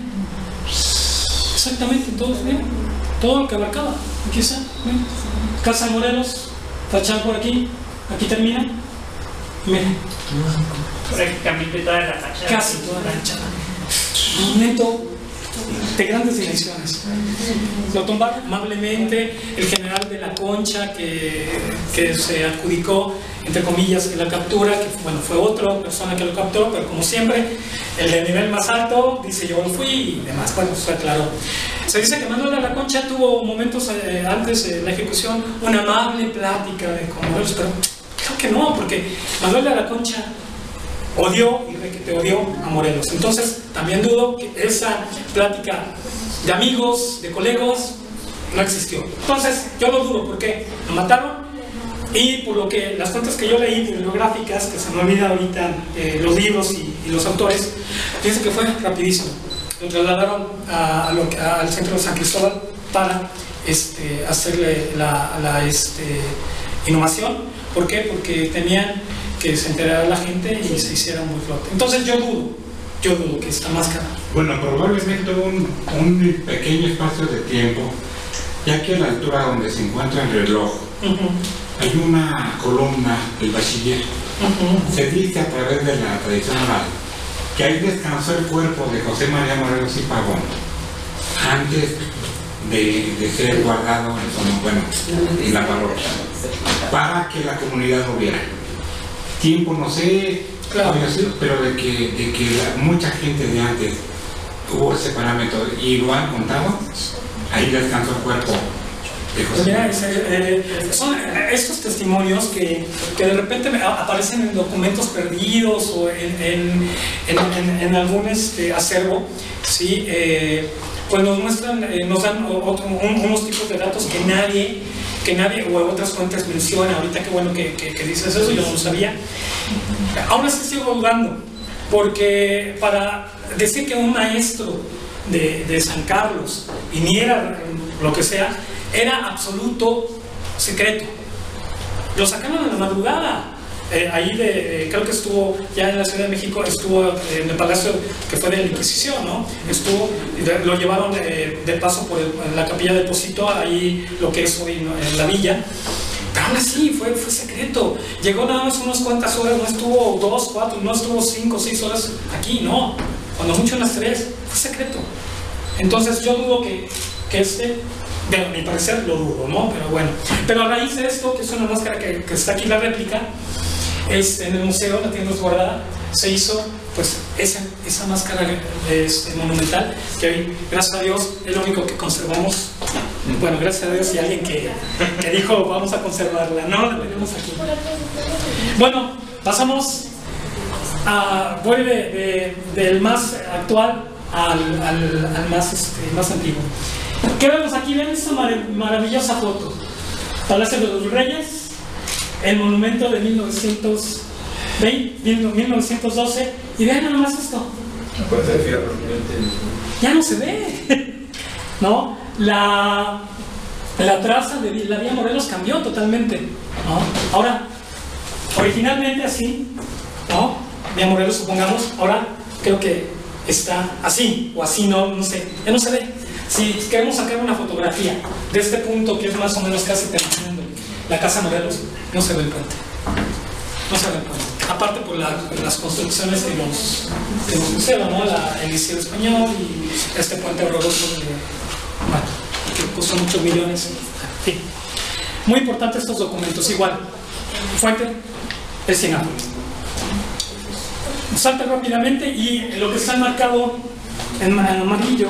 exactamente, todo, miren, todo lo que abarcaba, aquí está, miren. Casa de Morelos, fachada por aquí, aquí termina, miren, Prácticamente toda la fachada. casi toda la ancha. Monumento de grandes dimensiones. Lo tumbaron amablemente el general de la Concha que, que se adjudicó, entre comillas, en la captura, que bueno, fue otra persona que lo capturó, pero como siempre, el de nivel más alto dice yo lo fui y demás. Bueno, fue claro. Se dice que Manuel de la Concha tuvo momentos eh, antes de la ejecución una amable plática de con Morelos, pero creo que no, porque Manuel de la Concha odió y requete odió a Morelos. Entonces, también dudo que esa plática de amigos, de colegas, no existió. Entonces, yo lo dudo porque lo mataron y por lo que las fuentes que yo leí bibliográficas, que se me olvida ahorita eh, los libros y, y los autores, dice que fue rapidísimo. Lo trasladaron a, a lo que- a- al centro de San Cristóbal para este, hacerle la, la este, inhumación. ¿Por qué? Porque tenían que se enterara la gente y se hiciera muy flote. Entonces yo dudo, yo dudo que esta máscara. Bueno, probablemente un, un pequeño espacio de tiempo, ya que a la altura donde se encuentra el reloj Ujú, hay una columna del bachiller. ujú. Se dice a través de la tradición oral que ahí descansó el cuerpo de José María Morelos y Pavón antes de, de ser guardado en, su- bueno, en la parroquia, para que la comunidad lo viera. Tiempo no sé, Claro. había sido, pero de que, de que la- mucha gente de antes hubo ese parámetro y lo han contado, ahí descansó el cuerpo de José Mira, María. ese, eh, son eh, estos testimonios que, que de repente me- a- aparecen en documentos perdidos o en, en, en, en- en algún este, acervo, ¿sí? Eh, pues nos muestran, eh, nos dan o- otro- un- unos tipos de datos que nadie, que nadie o otras fuentes mencionan. Ahorita qué bueno que, que, que dices eso, yo no lo sabía. Ahora sí sigo dudando, porque para decir que un maestro de, de San Carlos viniera, lo que sea, era absoluto secreto. Lo sacaron en la madrugada. Eh, ahí de, eh, creo que estuvo ya en la Ciudad de México, estuvo eh, en el palacio que fue de la Inquisición, ¿no? Estuvo, de- lo llevaron eh, de paso por el- la capilla de Pocito, ahí lo que es hoy, ¿no? En la villa. Pero aún así fue, fue secreto. Llegó nada más unas cuantas horas, no estuvo dos, cuatro, no estuvo cinco, seis horas aquí, no. Cuando mucho unas tres, fue secreto. Entonces yo dudo que, que este, de mi parecer lo dudo, ¿no? Pero bueno. Pero a raíz de esto, que es una máscara que, que está aquí la réplica, es, en el museo, la tienda guardada, se hizo pues esa, esa máscara este, monumental, que hoy, gracias a Dios, es lo único que conservamos. Bueno, gracias a Dios y alguien que, que dijo vamos a conservarla, ¿no? La tenemos aquí. Bueno, pasamos a, voy de, de- del más actual al, al, al más, este, más antiguo. ¿Qué vemos aquí? Ven esta mar- maravillosa foto. Palacio de los Reyes, el monumento de mil novecientos veinte, mil novecientos doce, y vean nada más esto. Ya no se ve, ¿no? La, la traza de la vía Morelos cambió totalmente, ¿no? Ahora, originalmente así, ¿no? Vía Morelos, supongamos, ahora creo que está así, o así, no, no sé, ya no se ve. Si queremos sacar una fotografía de este punto que es más o menos casi terminando la Casa Morelos, no se ve el puente. No se ve el puente. Aparte por, la, por las construcciones que nos, que nos pusieron, ¿no? La, el Liceo Español y este puente horroroso de, bueno, que costó muchos millones. En fin. Muy importante estos documentos. Igual, fuente, el Senado. Salta rápidamente y lo que está marcado en, en amarillo,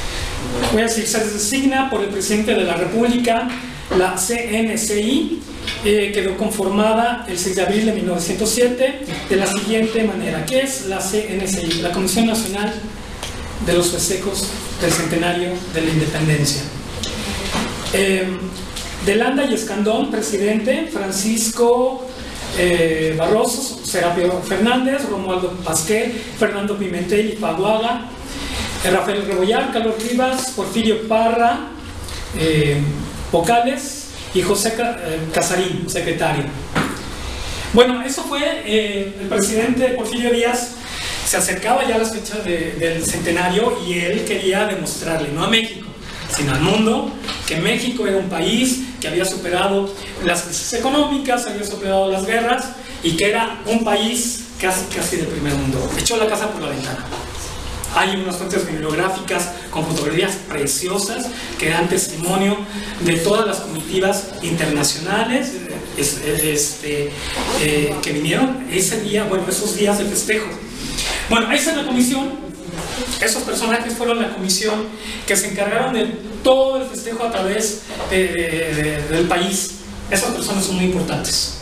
voy a decir, se designa por el presidente de la República la C N C I eh, quedó conformada el seis de abril de mil novecientos siete de la siguiente manera, que es la C N C I, la Comisión Nacional de los Festejos del Centenario de la Independencia. Eh, de Landa y Escandón, presidente, Francisco eh, Barroso, Serapio Fernández, Romualdo Pasquel, Fernando Pimentel y Paguaga, eh, Rafael Rebollar, Carlos Rivas, Porfirio Parra, eh, vocales, y José Casarín, secretario. Bueno, eso fue eh, el presidente Porfirio Díaz. Se acercaba ya a las fechas de, del centenario y él quería demostrarle, no a México, sino al mundo, que México era un país que había superado las crisis económicas, había superado las guerras y que era un país casi, casi del primer mundo. Echó la casa por la ventana. Hay unas fuentes bibliográficas con fotografías preciosas que dan testimonio de todas las comitivas internacionales este, eh, que vinieron ese día, bueno, esos días de festejo. Bueno, esa es la comisión. Esos personajes fueron la comisión que se encargaron de todo el festejo a través de, de, de, del país. Esas personas son muy importantes.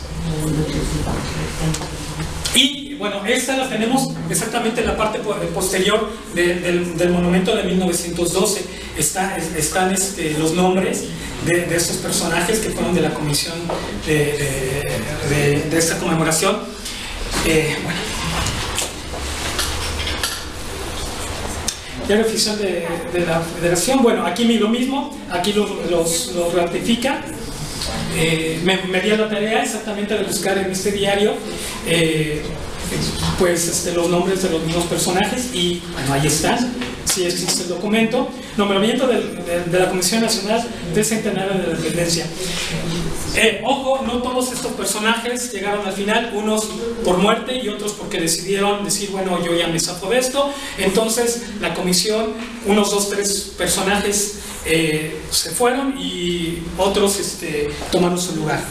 Y bueno, estas las tenemos exactamente en la parte posterior de, del, del monumento de mil novecientos doce. Está, están este, los nombres de, de estos personajes que fueron de la comisión de, de, de, de esta conmemoración. Eh, bueno. Diario oficial de, de la Federación, bueno, aquí lo mismo, aquí los, los, los ratifica. Eh, me, me di a la tarea exactamente de buscar en este diario eh, pues este, los nombres de los mismos personajes y bueno, ahí están, sí existe el documento. Nombramiento de, de, de la Comisión Nacional del Centenario de la Independencia. Eh, ojo, no todos estos personajes llegaron al final, unos por muerte y otros porque decidieron decir, bueno, yo ya me zafo de esto. Entonces la comisión, unos dos, tres personajes eh, se fueron y otros este, tomaron su lugar.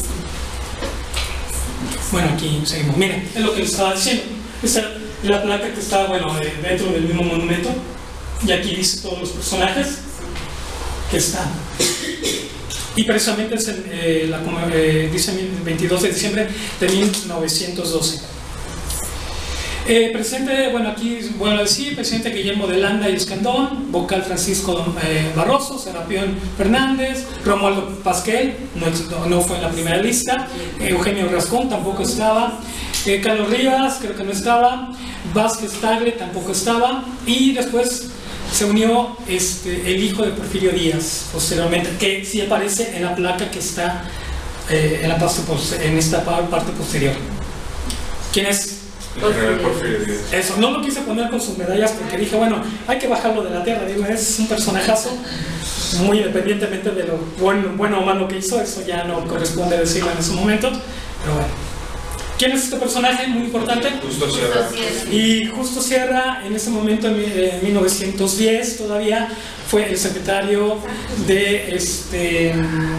Bueno, aquí seguimos. Miren, es lo que les estaba diciendo. Esta es la placa que está, bueno, dentro del mismo monumento. Y aquí dice todos los personajes que están. Y precisamente es el, eh, la, eh, dice veintidós de diciembre de mil novecientos doce. Eh, presidente, bueno, aquí vuelvo a decir, presidente Guillermo de Landa y Escandón, vocal Francisco eh, Barroso, Serapión Fernández, Romualdo Pasquel, no, no fue en la primera lista, eh, Eugenio Rascón tampoco estaba, eh, Carlos Rivas creo que no estaba, Vázquez Tagle tampoco estaba, y después se unió este, el hijo de Porfirio Díaz, posteriormente, que sí aparece en la placa que está eh, en, la parte, en esta parte posterior. ¿Quién es? Porfirio Díaz. Eso, no lo quise poner con sus medallas porque dije, bueno, hay que bajarlo de la tierra. Digo, es un personajazo, muy independientemente de lo bueno, bueno o malo que hizo, eso ya no corresponde decirlo en ese momento, pero bueno. ¿Quién es este personaje? Muy importante. Justo Sierra. Y Justo Sierra, en ese momento, en mil novecientos diez, todavía fue el secretario de, este,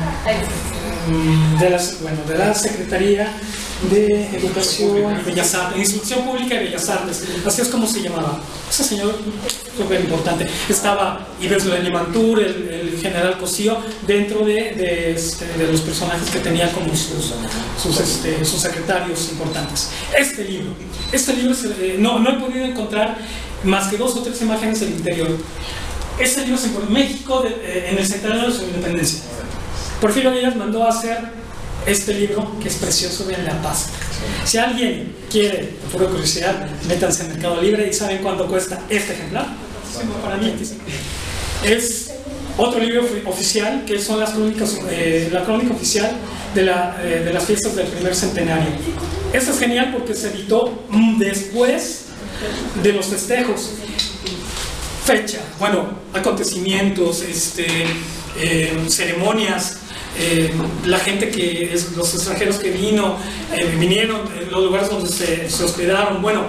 de, la, bueno, de la Secretaría de Educación y Bellas Artes, Instrucción Pública y Bellas Artes, así es como se llamaba. Ese señor súper importante. Estaba Ives Limantur, el, el general Cosío, dentro de, de, este, de los personajes que tenía como sus, sus, este, sus secretarios importantes. Este libro, este libro se, eh, no, no he podido encontrar más que dos o tres imágenes del interior. Este libro se encuentra en México de, eh, en el centenario de su independencia. Porfirio Díaz mandó a hacer este libro que es precioso de La Paz. Si alguien quiere, por curiosidad, métanse en Mercado Libre y saben cuánto cuesta este ejemplar. Para mí es otro libro oficial que son las crónicas, eh, la crónica oficial de, la, eh, de las fiestas del primer centenario. Esto es genial porque se editó después de los festejos. Fecha, bueno, acontecimientos, este, eh, ceremonias. Eh, la gente que es, los extranjeros que vino, eh, vinieron, eh, los lugares donde se, se hospedaron, bueno,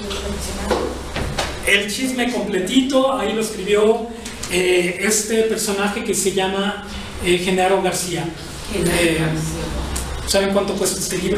el chisme completito, ahí lo escribió eh, este personaje que se llama eh, Genaro García. Eh, ¿Saben cuánto cuesta este libro?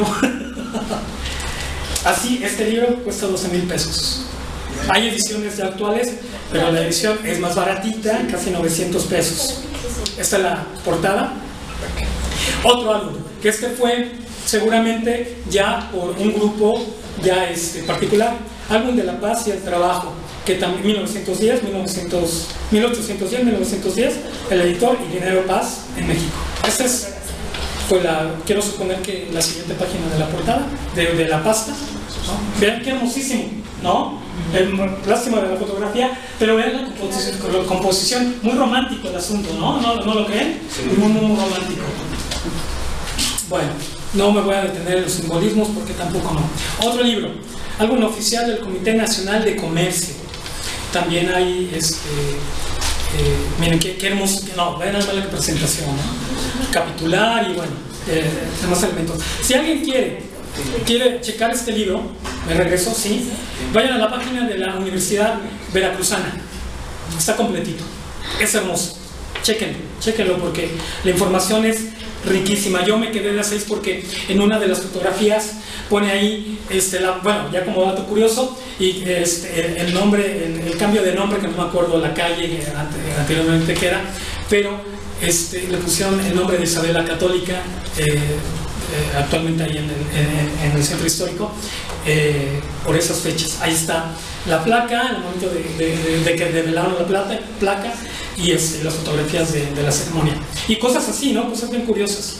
Así, este libro cuesta doce mil pesos. Hay ediciones ya actuales, pero la edición es más baratita, casi novecientos pesos. Esta es la portada. Otro álbum que que este fue seguramente ya por un grupo ya este, particular, Álbum de la Paz y el Trabajo, que también mil novecientos diez, mil novecientos, mil ochocientos diez, mil novecientos diez, el editor Ingeniero Paz en México. Esta es, fue la, quiero suponer que la siguiente página de la portada, de, de la pasta, ¿no? Vean qué hermosísimo, ¿no? El, lástima de la fotografía, pero vean la composición, la composición, muy romántico el asunto, ¿no? ¿No, no lo creen? Muy, muy, muy romántico. Bueno, no me voy a detener en los simbolismos porque tampoco no. Otro libro, álbum oficial del Comité Nacional de Comercio. También hay, este, eh, miren qué, qué hermoso, no, vean la presentación, ¿no? Capitular y bueno, eh, demás elementos. Si alguien quiere, quiere checar este libro, me regreso, sí, vayan a la página de la Universidad Veracruzana, está completito, es hermoso, chequenlo, chequenlo porque la información es riquísima. Yo me quedé de a seis porque en una de las fotografías pone ahí, este, la, bueno, ya como dato curioso, y este, el, el nombre, el, el cambio de nombre, que no me acuerdo la calle anteriormente que era, pero este, le pusieron el nombre de Isabel la Católica, eh, eh, actualmente ahí en el, en, en el centro histórico, eh, por esas fechas. Ahí está la placa, en el momento de, de, de, de que develaron la plata, placa, y este, las fotografías de, de la ceremonia. Y cosas así, ¿no? Cosas bien curiosas.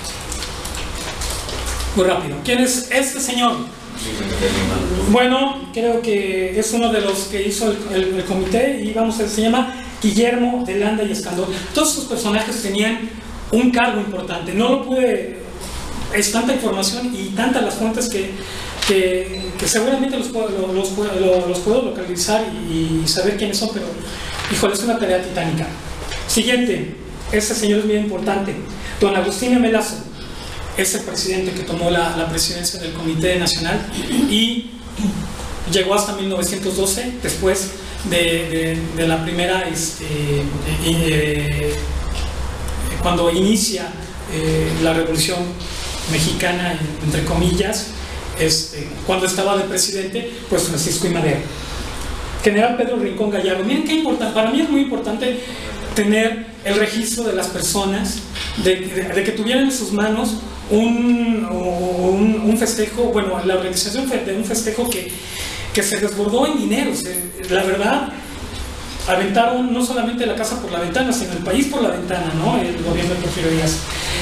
Muy rápido. ¿Quién es este señor? Bueno, creo que es uno de los que hizo el, el, el comité y vamos a ver, se llama Guillermo de Landa y Escandón. Todos estos personajes tenían un cargo importante. No lo pude, es tanta información y tantas las fuentes que, que, que seguramente los puedo, los, los, los puedo localizar y, y saber quiénes son, pero híjole, es una tarea titánica. Siguiente, ese señor es muy importante, don Agustín Melazo. Es el presidente que tomó la, la presidencia del Comité Nacional y llegó hasta mil novecientos doce, después de, de, de la primera, este, eh, eh, cuando inicia eh, la Revolución Mexicana, entre comillas, este, cuando estaba de presidente, pues Francisco I. Madero. General Pedro Rincón Gallardo. Miren qué importante, para mí es muy importante tener el registro de las personas, de, de, de que tuvieran en sus manos un, un, un festejo, bueno, la organización de un festejo que, que se desbordó en dinero. Se, la verdad, aventaron no solamente la casa por la ventana, sino el país por la ventana, ¿no? El gobierno de Porfirio Díaz.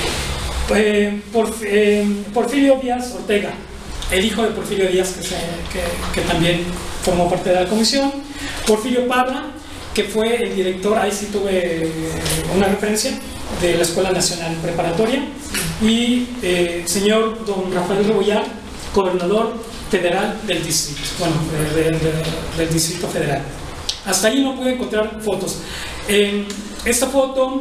Eh, por, eh, Porfirio Díaz Ortega, el hijo de Porfirio Díaz, que, se, que, que también formó parte de la comisión. Porfirio Parra, que fue el director, ahí sí tuve una referencia, de la Escuela Nacional Preparatoria, y eh, señor don Rafael Rebollar, gobernador federal del distrito, bueno, de, de, de, del Distrito Federal. Hasta ahí no pude encontrar fotos. Eh, esta foto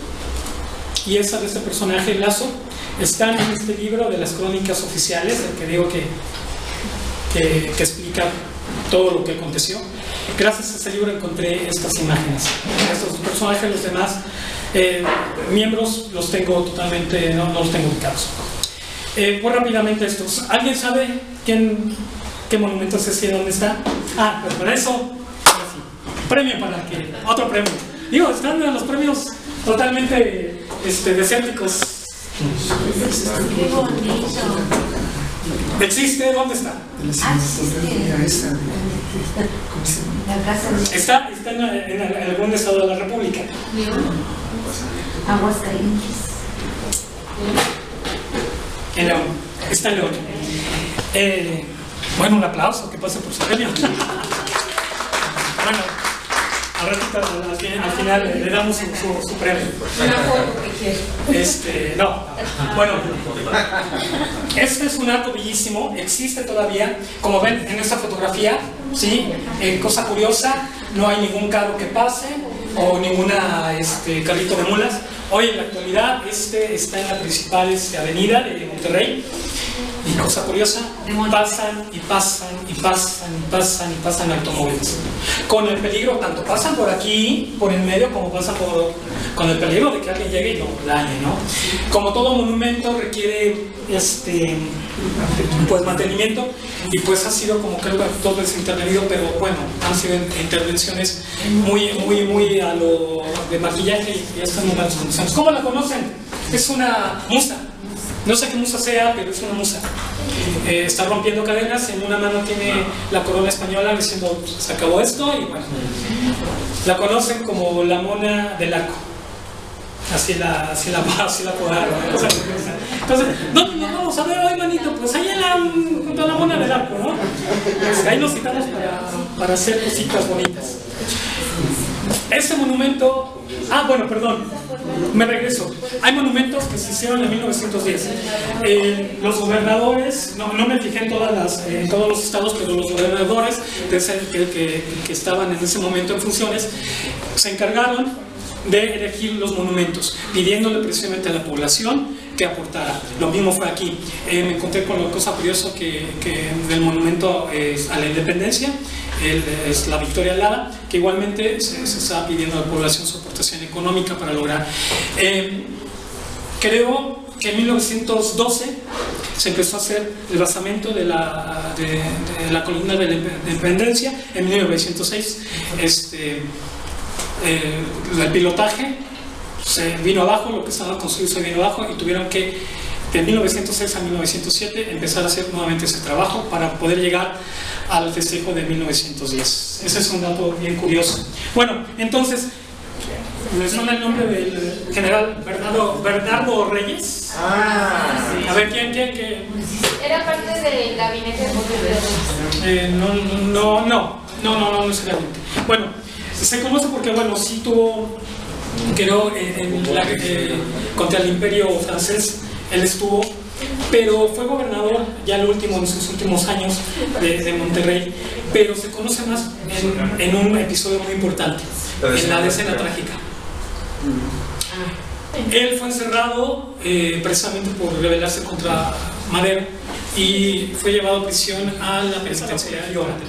y esa de este personaje, Lazo, están en este libro de las crónicas oficiales, el que digo que, que, que explica todo lo que aconteció. Gracias a este libro encontré estas imágenes. Estos personajes, los demás eh, miembros, los tengo totalmente, no, no los tengo ubicados. Eh, pues rápidamente estos. ¿Alguien sabe quién, qué monumento es ese y dónde está? Ah, pues para eso, ahora sí. Premio para que, otro premio. Digo, están en los premios totalmente este, desérticos. Qué bonito. ¿Existe? ¿Dónde está? Ah, existe. La casa de... Está, está en, en, en algún estado de la República. Aguascalientes. En León. Está en León. Eh, bueno, un aplauso, que pase por su premio. Bueno, al ratito, al, fin, al final le damos su, su, su premio. Una foto que quiero. Este, no. Bueno, este es un arco bellísimo, existe todavía, como ven en esta fotografía, ¿sí? Eh, cosa curiosa, no hay ningún carro que pase o ninguna este, carrito de mulas. Hoy en la actualidad este está en la principal este, avenida de Monterrey. Y cosa curiosa, pasan y pasan y pasan y pasan y pasan automóviles. Con el peligro, tanto pasan por aquí, por el medio, como pasan por, con el peligro de que alguien llegue y lo dañe, ¿no? Como todo monumento requiere este, pues, mantenimiento, y pues ha sido como creo que todo es intervenido, pero bueno, han sido intervenciones muy, muy, muy a lo de maquillaje y ya están en malas condiciones. ¿Cómo la conocen? Es una musa. No sé qué musa sea, pero es una musa. Eh, está rompiendo cadenas, en una mano tiene la corona española diciendo se acabó esto y bueno. La conocen como la mona del arco. Así la, así la, así la apodaron. Entonces, ¿dónde nos vamos a ver hoy, manito? Pues ahí en la, junto a la mona del arco, ¿no? Pues ahí nos citamos para, para hacer cositas bonitas. Este monumento, ah bueno, perdón, me regreso. Hay monumentos que se hicieron en mil novecientos diez. Eh, los gobernadores, no, no me fijé en, todas las, en todos los estados, pero los gobernadores que, que, que estaban en ese momento en funciones se encargaron de elegir los monumentos, pidiéndole precisamente a la población que aportara. Lo mismo fue aquí. Eh, me encontré con la cosa curiosa que, que del monumento eh, a la independencia, el, es la Victoria Alada, que igualmente se, se estaba pidiendo a la población su aportación económica para lograr. Eh, creo que en mil novecientos doce se empezó a hacer el basamento de la, de, de la columna de la independencia. En mil novecientos seis este, eh, el pilotaje se vino abajo, lo que estaba construido se vino abajo y tuvieron que de mil novecientos seis a mil novecientos siete empezar a hacer nuevamente ese trabajo para poder llegar al festejo de mil novecientos diez. Ese es un dato bien curioso. Bueno, entonces, ¿me suena el nombre del general Bernardo, Bernardo Reyes? Ah, sí. A ver, ¿quién, quién, quién? Era parte del gabinete de gobierno. Eh, no, no, no, no, no, no, no necesariamente. Bueno, se conoce porque, bueno, sí tuvo, creo, en, en la, eh, contra el imperio francés, él estuvo, pero fue gobernador ya el último, en sus últimos años de, de Monterrey, pero se conoce más en, en un episodio muy importante, en la decena trágica. Él fue encerrado eh, precisamente por rebelarse contra Madero y fue llevado a prisión a la penitenciaria de Ora.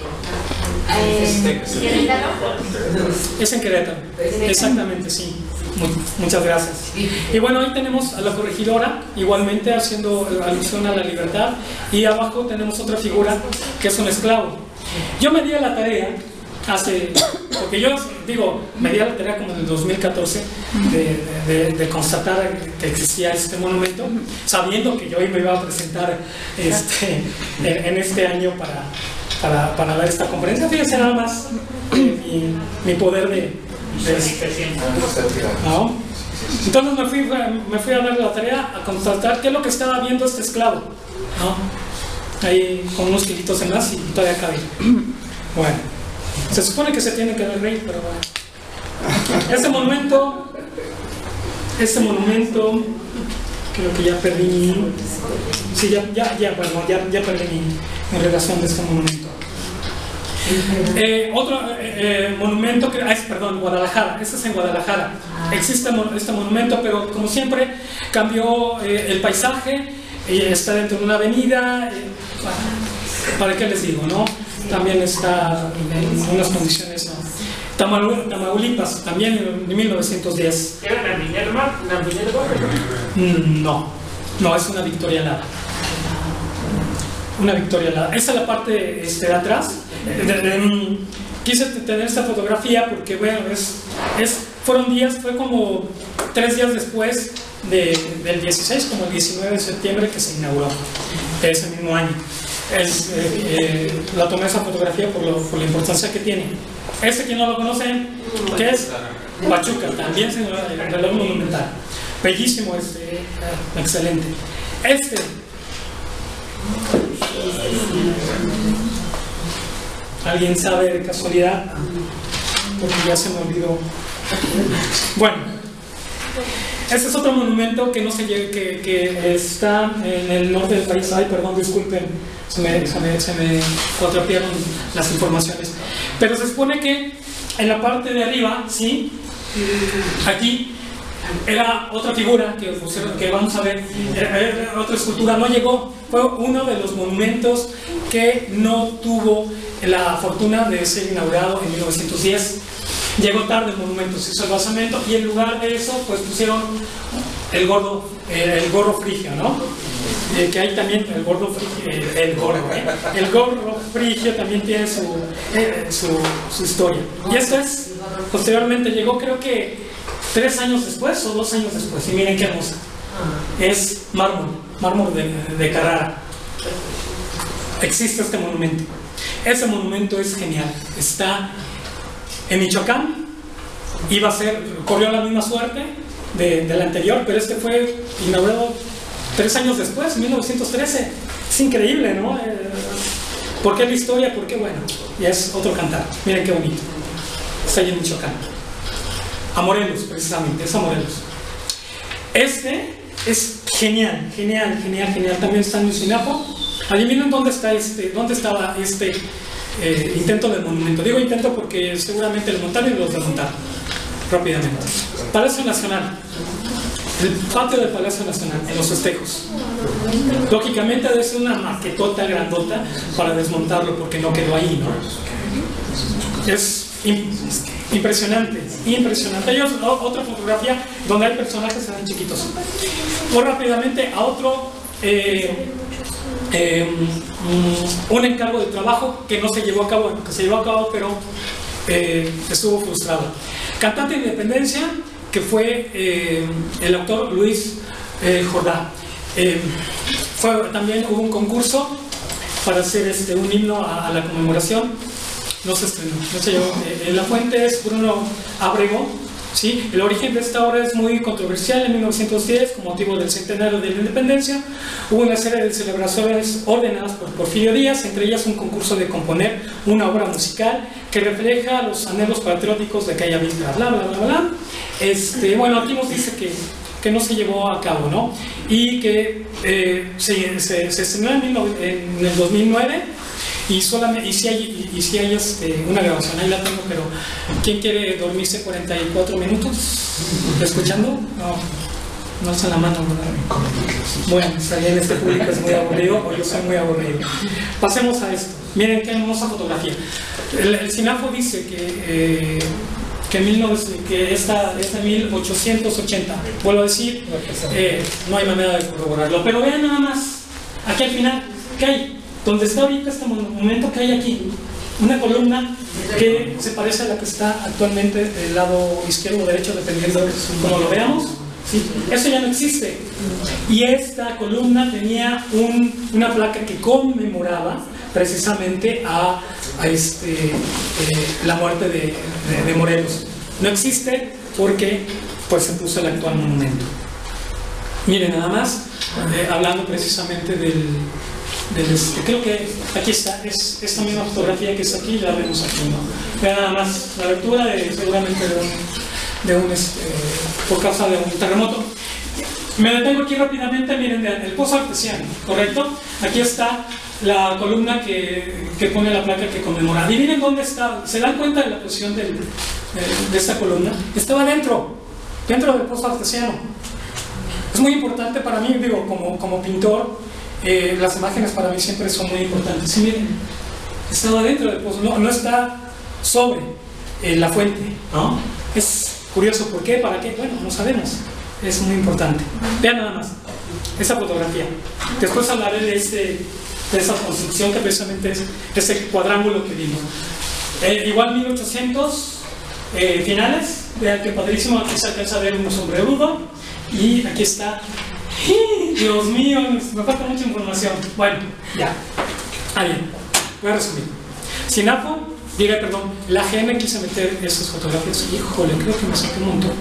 Es en Querétaro, exactamente, sí. Muchas gracias. Y bueno, ahí tenemos a la corregidora, igualmente haciendo alusión a la libertad, y abajo tenemos otra figura que es un esclavo. Yo me di a la tarea hace, porque yo digo, me di a la tarea como en el dos mil catorce de, de, de constatar que existía este monumento, sabiendo que yo hoy me iba a presentar este, en este año para, para, para dar esta conferencia. Fíjense nada más mi, mi poder de ¿no? Entonces me fui, me fui a dar la tarea a constatar qué es lo que estaba viendo este esclavo, ¿no? Ahí con unos kilitos en más y todavía cabe. Bueno, se supone que se tiene que ver rey, pero bueno. Este monumento, este monumento, creo que ya perdí mi, sí, ya, ya, ya, bueno, ya, ya perdí mi, mi relación de este monumento. Eh, otro eh, eh, monumento que, ah, perdón, Guadalajara, este es en Guadalajara. Existe este monumento, pero como siempre cambió eh, el paisaje, eh, está dentro de una avenida, eh, ¿para qué les digo, no? También está en unas condiciones, ¿no? Tamaulipas, también en mil novecientos diez. ¿Era la Minerva? ¿La Minerva? Mm, no, no, es una Victoria Alada. Una Victoria Alada. Esta es la parte este, de atrás. De, de, de, quise tener esta fotografía porque, bueno, es, es, fueron días, fue como tres días después de, del dieciséis, como el diecinueve de septiembre que se inauguró, ese mismo año. Es, eh, eh, la tomé esa fotografía por, lo, por la importancia que tiene. Este, quien no lo conoce, ¿qué es? Pachuca, también es el reloj monumental. Bellísimo, este, eh, excelente. Este. ¿Alguien sabe de casualidad? Porque ya se me olvidó. Bueno, este es otro monumento que no se que, que está en el norte del país. Ay, perdón, disculpen, se me, se me, se me cuatrapearon las informaciones. Pero se supone que en la parte de arriba, ¿sí? Aquí era otra figura que, que vamos a ver, era, era otra escultura, no llegó, fue uno de los monumentos que no tuvo la fortuna de ser inaugurado en mil novecientos diez. Llegó tarde el monumento, se hizo el basamento y en lugar de eso pues pusieron el gordo, eh, el gorro frigio, ¿no? Eh, que hay también el gordo frigio, el, el gorro, ¿eh? El gorro frigio también tiene su, eh, su, su historia. Y esto es, posteriormente llegó creo que tres años después o dos años después, y miren qué hermosa. es mármol, mármol de, de Carrara. Existe este monumento. Ese monumento es genial. Está en Michoacán. Iba a ser, corrió la misma suerte de, del anterior, pero este fue inaugurado tres años después, en mil novecientos trece. Es increíble, ¿no? Eh, ¿Por qué la historia? Porque bueno, ya es otro cantar. Miren qué bonito. Está allí en Michoacán. A Morelos, precisamente, es a Morelos. Este es genial, genial, genial, genial. También está en Sinapo. Adivinen dónde está este, dónde estaba este eh, intento de monumento. Digo intento porque seguramente lo montaron y los desmontaron rápidamente. Palacio Nacional. El patio del Palacio Nacional, en los festejos. Lógicamente debe ser una maquetota grandota para desmontarlo porque no quedó ahí, ¿no? Es impresionante, impresionante. Hay otra fotografía donde hay personajes que eran chiquitos. Muy rápidamente a otro eh, eh, un encargo de trabajo que no se llevó a cabo, que se llevó a cabo pero eh, estuvo frustrado. Cantante de Independencia, que fue eh, el actor Luis eh, Jordá. Eh, fue, también hubo un concurso para hacer este, un himno a, a la conmemoración. No se estrenó, no se llevó. Eh, la fuente es Bruno Abrego, ¿sí? El origen de esta obra es muy controversial. En mil novecientos diez, con motivo del centenario de la independencia, hubo una serie de celebraciones ordenadas por Porfirio Díaz, entre ellas un concurso de componer una obra musical que refleja los anhelos patrióticos de aquella vista, bla, bla, bla, bla. Este, bueno, aquí nos dice que, que no se llevó a cabo, ¿no? Y que eh, se, se, se estrenó en, en el dos mil nueve. Y, solamente, y si hay, y, y si hay este, una grabación, ahí la tengo, pero ¿quién quiere dormirse cuarenta y cuatro minutos escuchando? No, no alza la mano, ¿verdad? Bueno, está bien, este público es muy aburrido, o yo soy muy aburrido. Pasemos a esto. Miren qué hermosa fotografía. El, el Sinafo dice que, eh, que, mil novecientos, que esta es de mil ochocientos ochenta. Vuelvo a decir, eh, no hay manera de corroborarlo, pero vean nada más, aquí al final, ¿qué hay? Donde está ahorita este monumento que hay aquí, una columna que se parece a la que está actualmente del lado izquierdo o derecho, dependiendo de cómo lo veamos. ¿Sí? Eso ya no existe. Y esta columna tenía un, una placa que conmemoraba precisamente a, a este, eh, la muerte de, de, de Morelos. No existe porque pues, se puso el actual monumento. Miren, nada más, eh, hablando precisamente del... Del, este, creo que aquí está, es esta misma fotografía que está aquí, la vemos aquí, ¿no? Vean nada más, la lectura de, seguramente de un, de un este, por causa de un terremoto. Me detengo aquí rápidamente, miren, el pozo artesiano, ¿correcto? Aquí está la columna que, que pone la placa que conmemora. Adivinen dónde está, ¿se dan cuenta de la posición del, de, de esta columna? Estaba dentro, dentro del pozo artesiano. Es muy importante para mí, digo, como, como pintor. Eh, las imágenes para mí siempre son muy importantes. Sí, miren, estaba dentro del pozo, no, no está sobre eh, la fuente, ¿no? Es curioso, ¿por qué? ¿Para qué? Bueno, no sabemos, es muy importante. Vean nada más esa fotografía. Después hablaré de, este, de esa construcción que precisamente es ese cuadrángulo que vimos. Eh, igual mil ochocientos eh, finales, vean que padrísimo, aquí se alcanza a ver un sombrerudo y aquí está. Dios mío, me falta mucha información. Bueno, ya. Ah, bien. Voy a resumir. Sinafo, diga, perdón, la G N quise meter esas fotografías. Híjole, creo que me saqué un montón.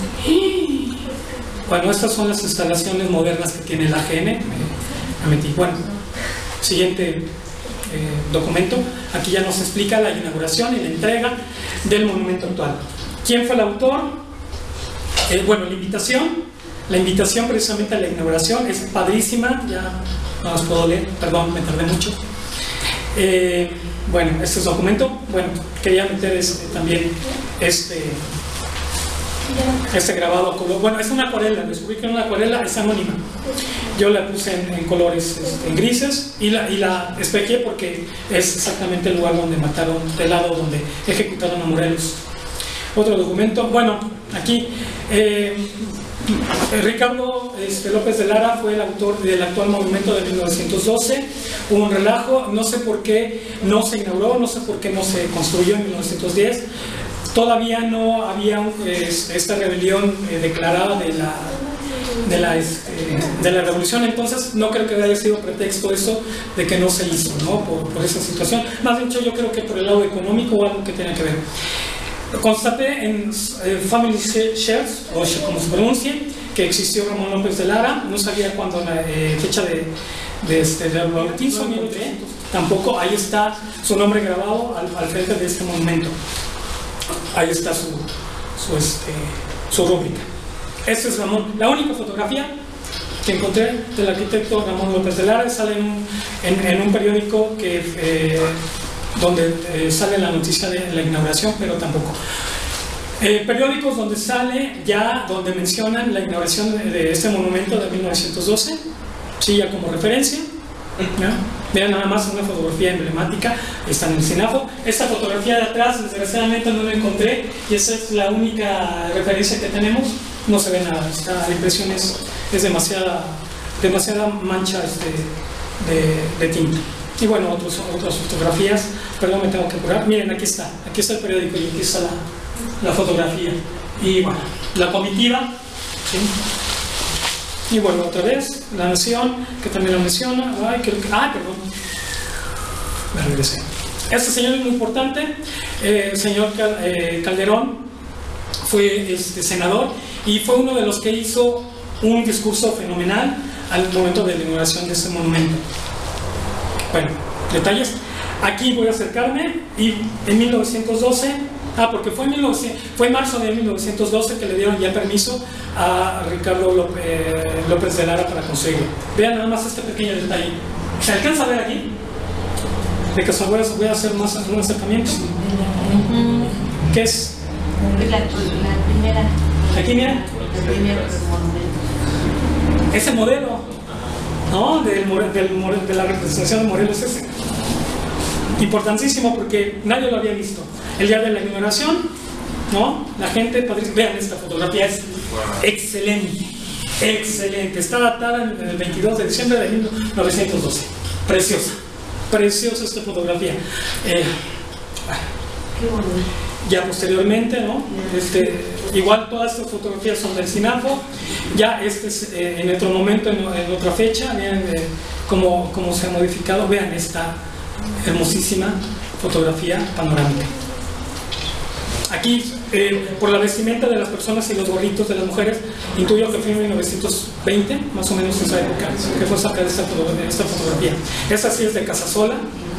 Bueno, estas son las instalaciones modernas que tiene la G N. Me metí. Bueno, siguiente eh, documento. Aquí ya nos explica la inauguración y la entrega del monumento actual. ¿Quién fue el autor? Eh, bueno, la invitación. La invitación precisamente a la inauguración es padrísima, ya no las puedo leer, perdón, me tardé mucho. Eh, bueno, este es documento, bueno, quería meter este, también este, este grabado a color. Bueno, es una acuarela, descubrí que una acuarela es anónima. Yo la puse en, en colores este, en grises y la, y la espejé porque es exactamente el lugar donde mataron, del lado donde ejecutaron a Morelos. Otro documento, bueno, aquí... Eh, Ricardo este, López de Lara fue el autor del actual monumento de mil novecientos doce. Hubo un relajo, no sé por qué no se inauguró, no sé por qué no se construyó en mil novecientos diez. Todavía no había un, es, esta rebelión eh, declarada de la, de la, este, de la revolución. Entonces no creo que haya sido pretexto eso de que no se hizo, ¿no? Por, por esa situación. Más bien, yo creo que por el lado económico o algo que tiene que ver. Constaté en eh, Family Shares, o como se pronuncie, que existió Ramón López de Lara. No sabía cuándo la eh, fecha de, de, este, de bautizo, tampoco. Ahí está su nombre grabado al, al frente de este monumento. Ahí está su, su, este, su rúbrica. Este es Ramón. La única fotografía que encontré del arquitecto Ramón López de Lara sale en un, en, en un periódico que, eh, donde eh, sale la noticia de la inauguración, pero tampoco. Eh, periódicos donde sale ya, donde mencionan la inauguración de, de este monumento de mil novecientos doce, sí, ya como referencia. ¿No? Vean nada más una fotografía emblemática, está en el CINAFO. Esta fotografía de atrás, desgraciadamente no la encontré, y esa es la única referencia que tenemos. No se ve nada, esta impresión es, es demasiada, demasiada mancha este, de, de tinta. Y bueno, otros, otras fotografías, perdón, me tengo que apurar. Miren, aquí está, aquí está el periódico y aquí está la, la fotografía. Y bueno, la comitiva, ¿sí? Y bueno, otra vez, La Nación, que también lo menciona. Ay, creo que, ah, perdón, me regresé. Este señor es muy importante, eh, el señor Cal, eh, Calderón fue este, senador y fue uno de los que hizo un discurso fenomenal al momento de la inauguración de este monumento. Bueno, detalles. Aquí voy a acercarme y en mil novecientos doce, ah, porque fue en, mil novecientos, fue en marzo de mil novecientos doce que le dieron ya permiso a Ricardo López, eh, López de Lara para construirlo. Vean nada más este pequeño detalle. ¿Se alcanza a ver aquí? De que voy a, voy a hacer más un acercamiento. ¿Qué es? La, la primera. Aquí, mira. El primer monumento. Ese modelo, ¿no? Del, del, de la representación de Morelos, ese. Importantísimo porque nadie lo había visto. El día de la inauguración, ¿no? La gente, vean esta fotografía, es excelente, excelente. Está datada en el veintidós de diciembre de mil novecientos doce. Preciosa, preciosa esta fotografía. Eh, Qué bonito. Ya posteriormente, ¿no? Este, igual todas estas fotografías son del CINAFO. Ya este es eh, en otro momento, en, en otra fecha. Vean eh, cómo, cómo se ha modificado. Vean esta hermosísima fotografía panorámica. Aquí, eh, por la vestimenta de las personas y los gorritos de las mujeres, intuyo que fue en mil novecientos veinte, más o menos esa época, que fue sacada esta, esta fotografía. Esta sí es de Casasola.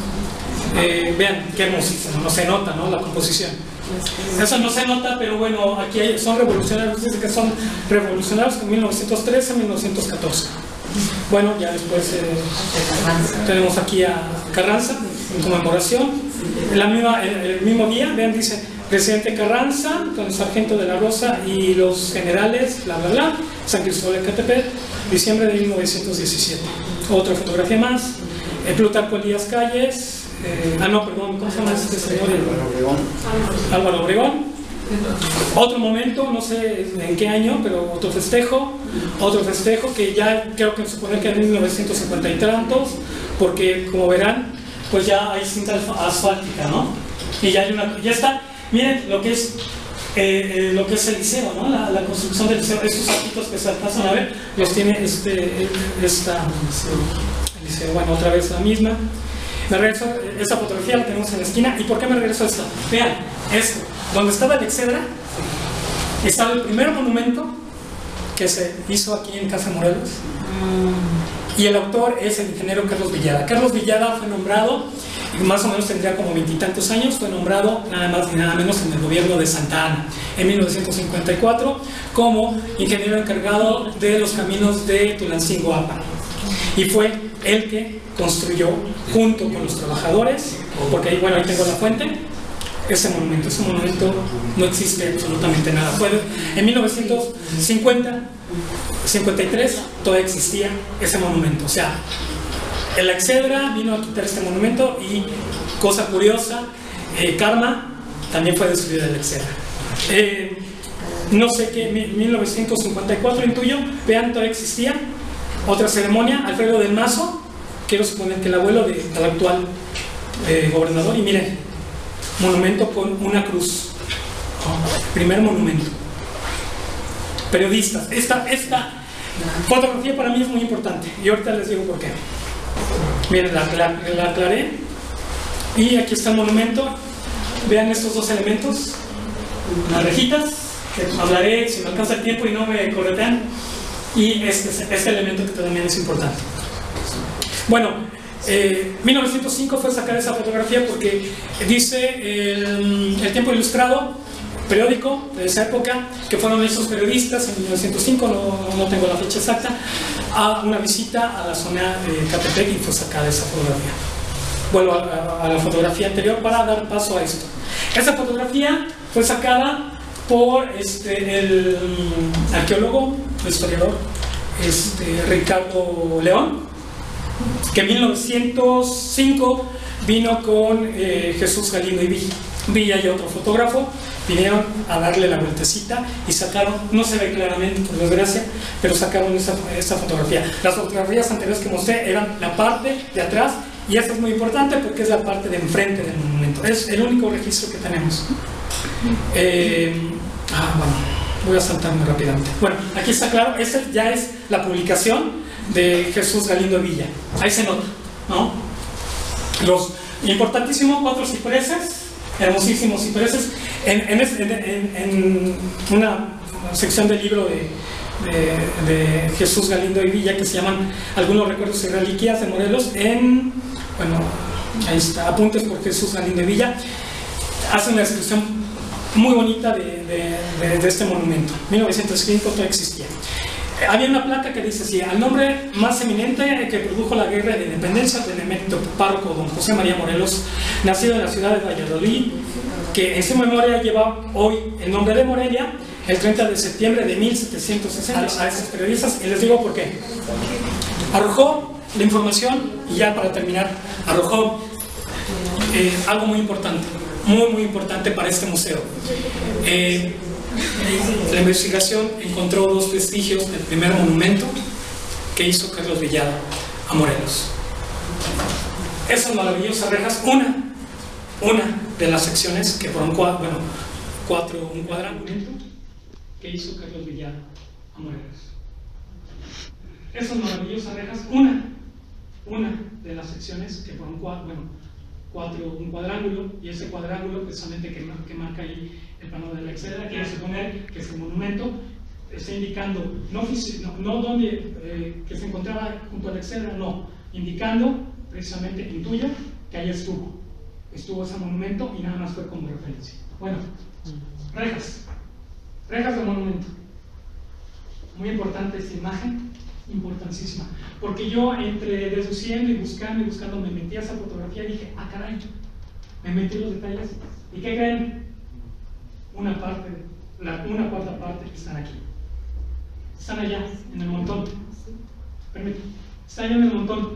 Eh, vean qué hermosísimo, no se nota, ¿no? La composición. Eso no se nota, pero bueno, aquí hay, son revolucionarios, dice que son revolucionarios en mil novecientos trece, mil novecientos catorce. Bueno, ya después eh, tenemos aquí a Carranza en conmemoración. En la misma, el, el mismo día, vean, dice presidente Carranza, con el sargento de la Rosa y los generales, bla, bla, bla, San Cristóbal de Catepec, diciembre de mil novecientos diecisiete. Otra fotografía más, eh, Plutarco Elías Calles, eh, ah, no, perdón, ¿cómo se llama este señor? Álvaro Obregón. Álvaro Obregón. Otro momento, no sé en qué año, pero otro festejo, otro festejo que ya creo que suponer que en mil novecientos cincuenta y tantos, porque como verán, pues ya hay cinta asfáltica, ¿no? Y ya hay una, ya está, miren lo que es, eh, eh, lo que es el liceo, ¿no? La, la construcción del liceo, esos arquitos que se alcanzan a ver, los tiene este, esta, el liceo, bueno, otra vez la misma. Me regreso, esta fotografía la tenemos en la esquina. ¿Y por qué me regreso a esto? Vean, esto, donde estaba el Excedra, estaba el primer monumento que se hizo aquí en Casa Morelos. Y el autor es el ingeniero Carlos Villada. Carlos Villada fue nombrado, más o menos tendría como veintitantos años, fue nombrado nada más ni nada menos en el gobierno de Santa Ana, en mil novecientos cincuenta y cuatro, como ingeniero encargado de los caminos de Tulancingo-Apa. Y fue el que construyó, junto con los trabajadores, porque ahí, bueno, ahí tengo la fuente, ese monumento. Ese monumento no existe absolutamente nada. Fue en mil novecientos cincuenta, cincuenta y tres, todavía existía ese monumento. O sea, el Excedra vino a quitar este monumento y, cosa curiosa, eh, Karma también fue destruida del Excedra. Eh, no sé qué, mil novecientos cincuenta y cuatro intuyo, vean, todavía existía. Otra ceremonia, Alfredo del Mazo, quiero suponer que el abuelo de, del actual eh, gobernador, y miren, monumento con una cruz, oh, primer monumento. Periodistas, esta, esta, Fotografía para mí es muy importante y ahorita les digo por qué. Miren, la, la, la aclaré y aquí está el monumento. Vean estos dos elementos, las rejitas, que hablaré si me alcanza el tiempo y no me corretean, y este, este elemento que también es importante. Bueno, eh, mil novecientos cinco fue sacar esa fotografía porque dice el, el Tiempo Ilustrado, periódico de esa época, que fueron esos periodistas en mil novecientos cinco, no, no tengo la fecha exacta, a una visita a la zona de Catepec y fue sacada esa fotografía. Vuelvo a, a, a la fotografía anterior para dar paso a esto. Esa fotografía fue sacada por este, el arqueólogo, el historiador este, Ricardo León, que en mil novecientos cinco vino con eh, Jesús Galindo y Villa. Villa y otro fotógrafo vinieron a darle la vueltecita y sacaron, no se ve claramente por desgracia, pero sacaron esa, esa fotografía. Las fotografías anteriores que mostré eran la parte de atrás y esta es muy importante porque es la parte de enfrente del monumento. Es el único registro que tenemos. Eh, ah, bueno, voy a saltarme rápidamente. Bueno, aquí está claro, esta ya es la publicación de Jesús Galindo Villa. Ahí se nota, ¿no? Los importantísimos cuatro cipreses, hermosísimos cipreses, en, en, en, en una sección del libro de, de, de Jesús Galindo y Villa que se llaman Algunos recuerdos y reliquias de Morelos, en, bueno, ahí está, Apuntes por Jesús Galindo y Villa, hace una descripción muy bonita de, de, de, de este monumento. mil novecientos cinco todavía existía. Había una placa que dice así: al nombre más eminente que produjo la guerra de independencia del emérito párroco don José María Morelos, nacido en la ciudad de Valladolid, que en su memoria lleva hoy el nombre de Morelia, el treinta de septiembre de mil setecientos sesenta. A esos periodistas, y les digo por qué. Arrojó la información, y ya para terminar, arrojó eh, algo muy importante, muy muy importante para este museo. Eh, La investigación encontró dos vestigios del primer monumento que hizo Carlos Villada a Morelos. Esas maravillosas rejas, una, una de las secciones que fueron cuatro, bueno, cuatro, un cuadrángulo que hizo Carlos Villada a Morelos. Esas maravillosas rejas, una, una de las secciones que fueron cuatro, bueno, cuatro, un cuadrángulo, y ese cuadrángulo precisamente que, que marca ahí el plano de la Excedra, quiere suponer que este monumento está indicando, no, no, no donde eh, que se encontraba junto a la Excedra, no, indicando, precisamente intuyo, que ahí estuvo, estuvo ese monumento y nada más fue como referencia. Bueno, rejas, rejas del monumento, muy importante esta imagen, importantísima, porque yo entre deduciendo y buscando y buscando me metí a esa fotografía y dije, ah caray, me metí los detalles, ¿y qué creen? Una parte, la, una cuarta parte están aquí, están allá, en el montón, permítame, están allá en el montón,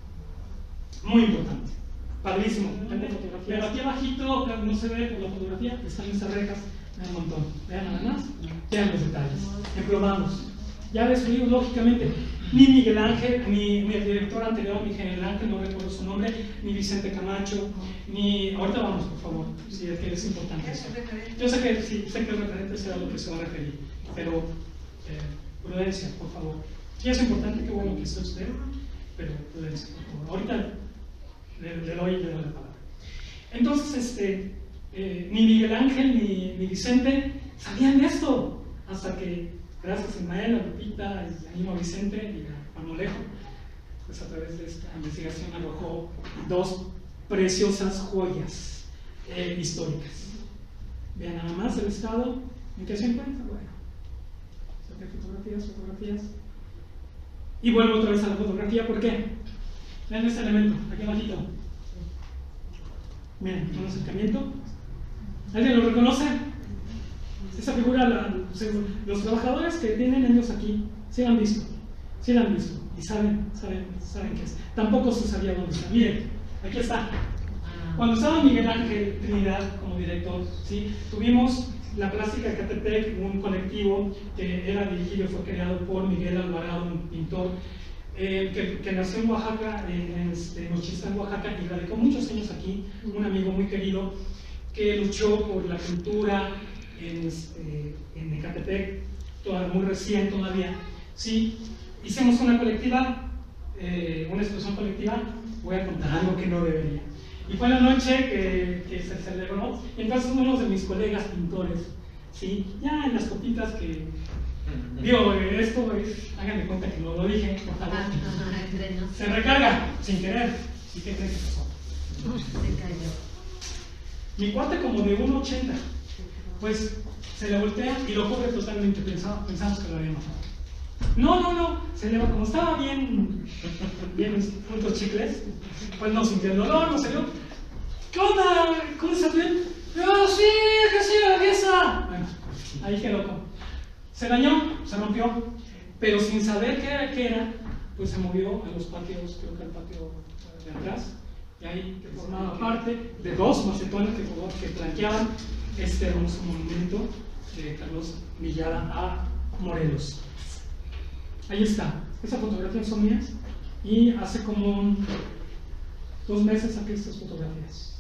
muy importante, padrísimo, tengo fotografía, pero aquí abajito, no se ve por la fotografía, están esas rejas en el montón, vean nada más, vean los detalles, emplomamos. Ya describimos lógicamente, ni Miguel Ángel, ni, ni el director anterior, ni Miguel Ángel, no recuerdo su nombre, ni Vicente Camacho, ni... Ahorita vamos, por favor, si es que es importante eso. Yo sé que, sí, sé que el referente será lo que se va a referir, pero eh, prudencia, por favor. Sí es importante, qué bueno que esté usted, pero prudencia, por favor. Ahorita le, le, doy, le doy la palabra. Entonces, este, eh, ni Miguel Ángel ni, ni Vicente sabían esto, hasta que gracias a Ismael, a Lupita, a Nimo Vicente y a Juan Molejo, pues a través de esta investigación arrojó dos preciosas joyas eh, históricas. Vean nada más el estado en que se encuentra. Bueno, saqué fotografías, fotografías. Y vuelvo otra vez a la fotografía, ¿por qué? Vean este elemento, aquí abajito. Miren, un acercamiento. ¿Alguien lo reconoce? Esa figura, la, los trabajadores que tienen ellos aquí, sí la han visto, sí la han visto, y saben, saben, saben qué es. Tampoco se sabía dónde está. Miren, aquí está. Cuando estaba Miguel Ángel Trinidad como director, ¿sí? Tuvimos la Plástica de Catepec, un colectivo que era dirigido y fue creado por Miguel Alvarado, un pintor, eh, que, que nació en Oaxaca, en, en Nochistlán, Oaxaca, y radicó muchos años aquí, un amigo muy querido, que luchó por la cultura en, este, en Ecatepec, toda, muy recién todavía, Sí, hicimos una colectiva, eh, una exposición colectiva, voy a contar algo que no debería. Y fue la noche que, que se celebró, y entonces uno de mis colegas pintores, ¿sí? Ya en las copitas que, digo, esto es, hagan de cuenta que no lo dije, por favor. Se recarga, sin querer, ¿y qué crees que pasó? Se cayó. Mi cuate como de uno ochenta, pues se le voltea y lo cubre totalmente, pensamos, pensamos que lo había matado. No, no, no, se le va, como estaba bien, bien juntos chicles, pues no sintió el dolor, no salió. ¿Qué onda? ¿Cómo se bien? ¡Oh, sí, que sí, esa! Bueno, ahí quedó. Se dañó, se rompió, pero sin saber qué era, qué era, pues se movió a los patios, creo que al patio de atrás, y ahí que formaba parte de dos macetones que, que planteaban este hermoso monumento de Carlos Villada a Morelos. Ahí está, esas fotografías son mías y hace como dos meses saqué estas fotografías.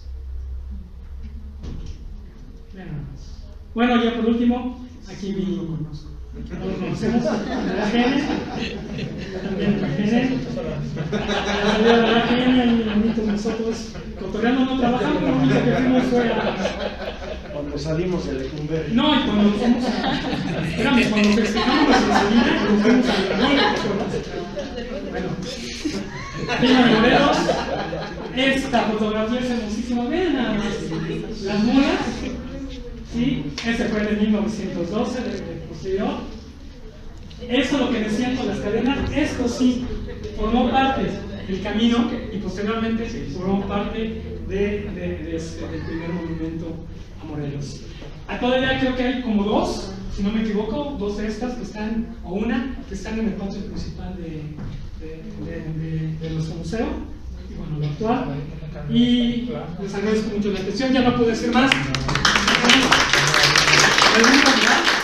Vean nada más. Bueno, ya por último, aquí mi... No lo conocemos, la Gene, también la Gene, la salida de la Gene, ahí bonitos nosotros, cotorreando no trabajamos, lo único que fuimos fue a... Cuando salimos de Lecumberri. No, y cuando nos fuimos a... Espérame, cuando festejamos nuestra salida, nos fuimos a la Gene, bueno, Prima de Morelos, esta fotografía es hermosísima, vean nada más, las mulas, ¿sí? Este fue de mil novecientos doce, de, de posterior. Eso lo que decían con las cadenas, esto sí, formó parte del camino y posteriormente formó parte de, de, de este, del primer monumento a Morelos. A todavía creo que hay como dos, si no me equivoco, dos de estas que están, o una, que están en el patio principal de, de, de, de, de nuestro museo, y bueno, lo actual. Y les agradezco mucho la atención, ya no puedo decir más. ¿Preguntas, verdad?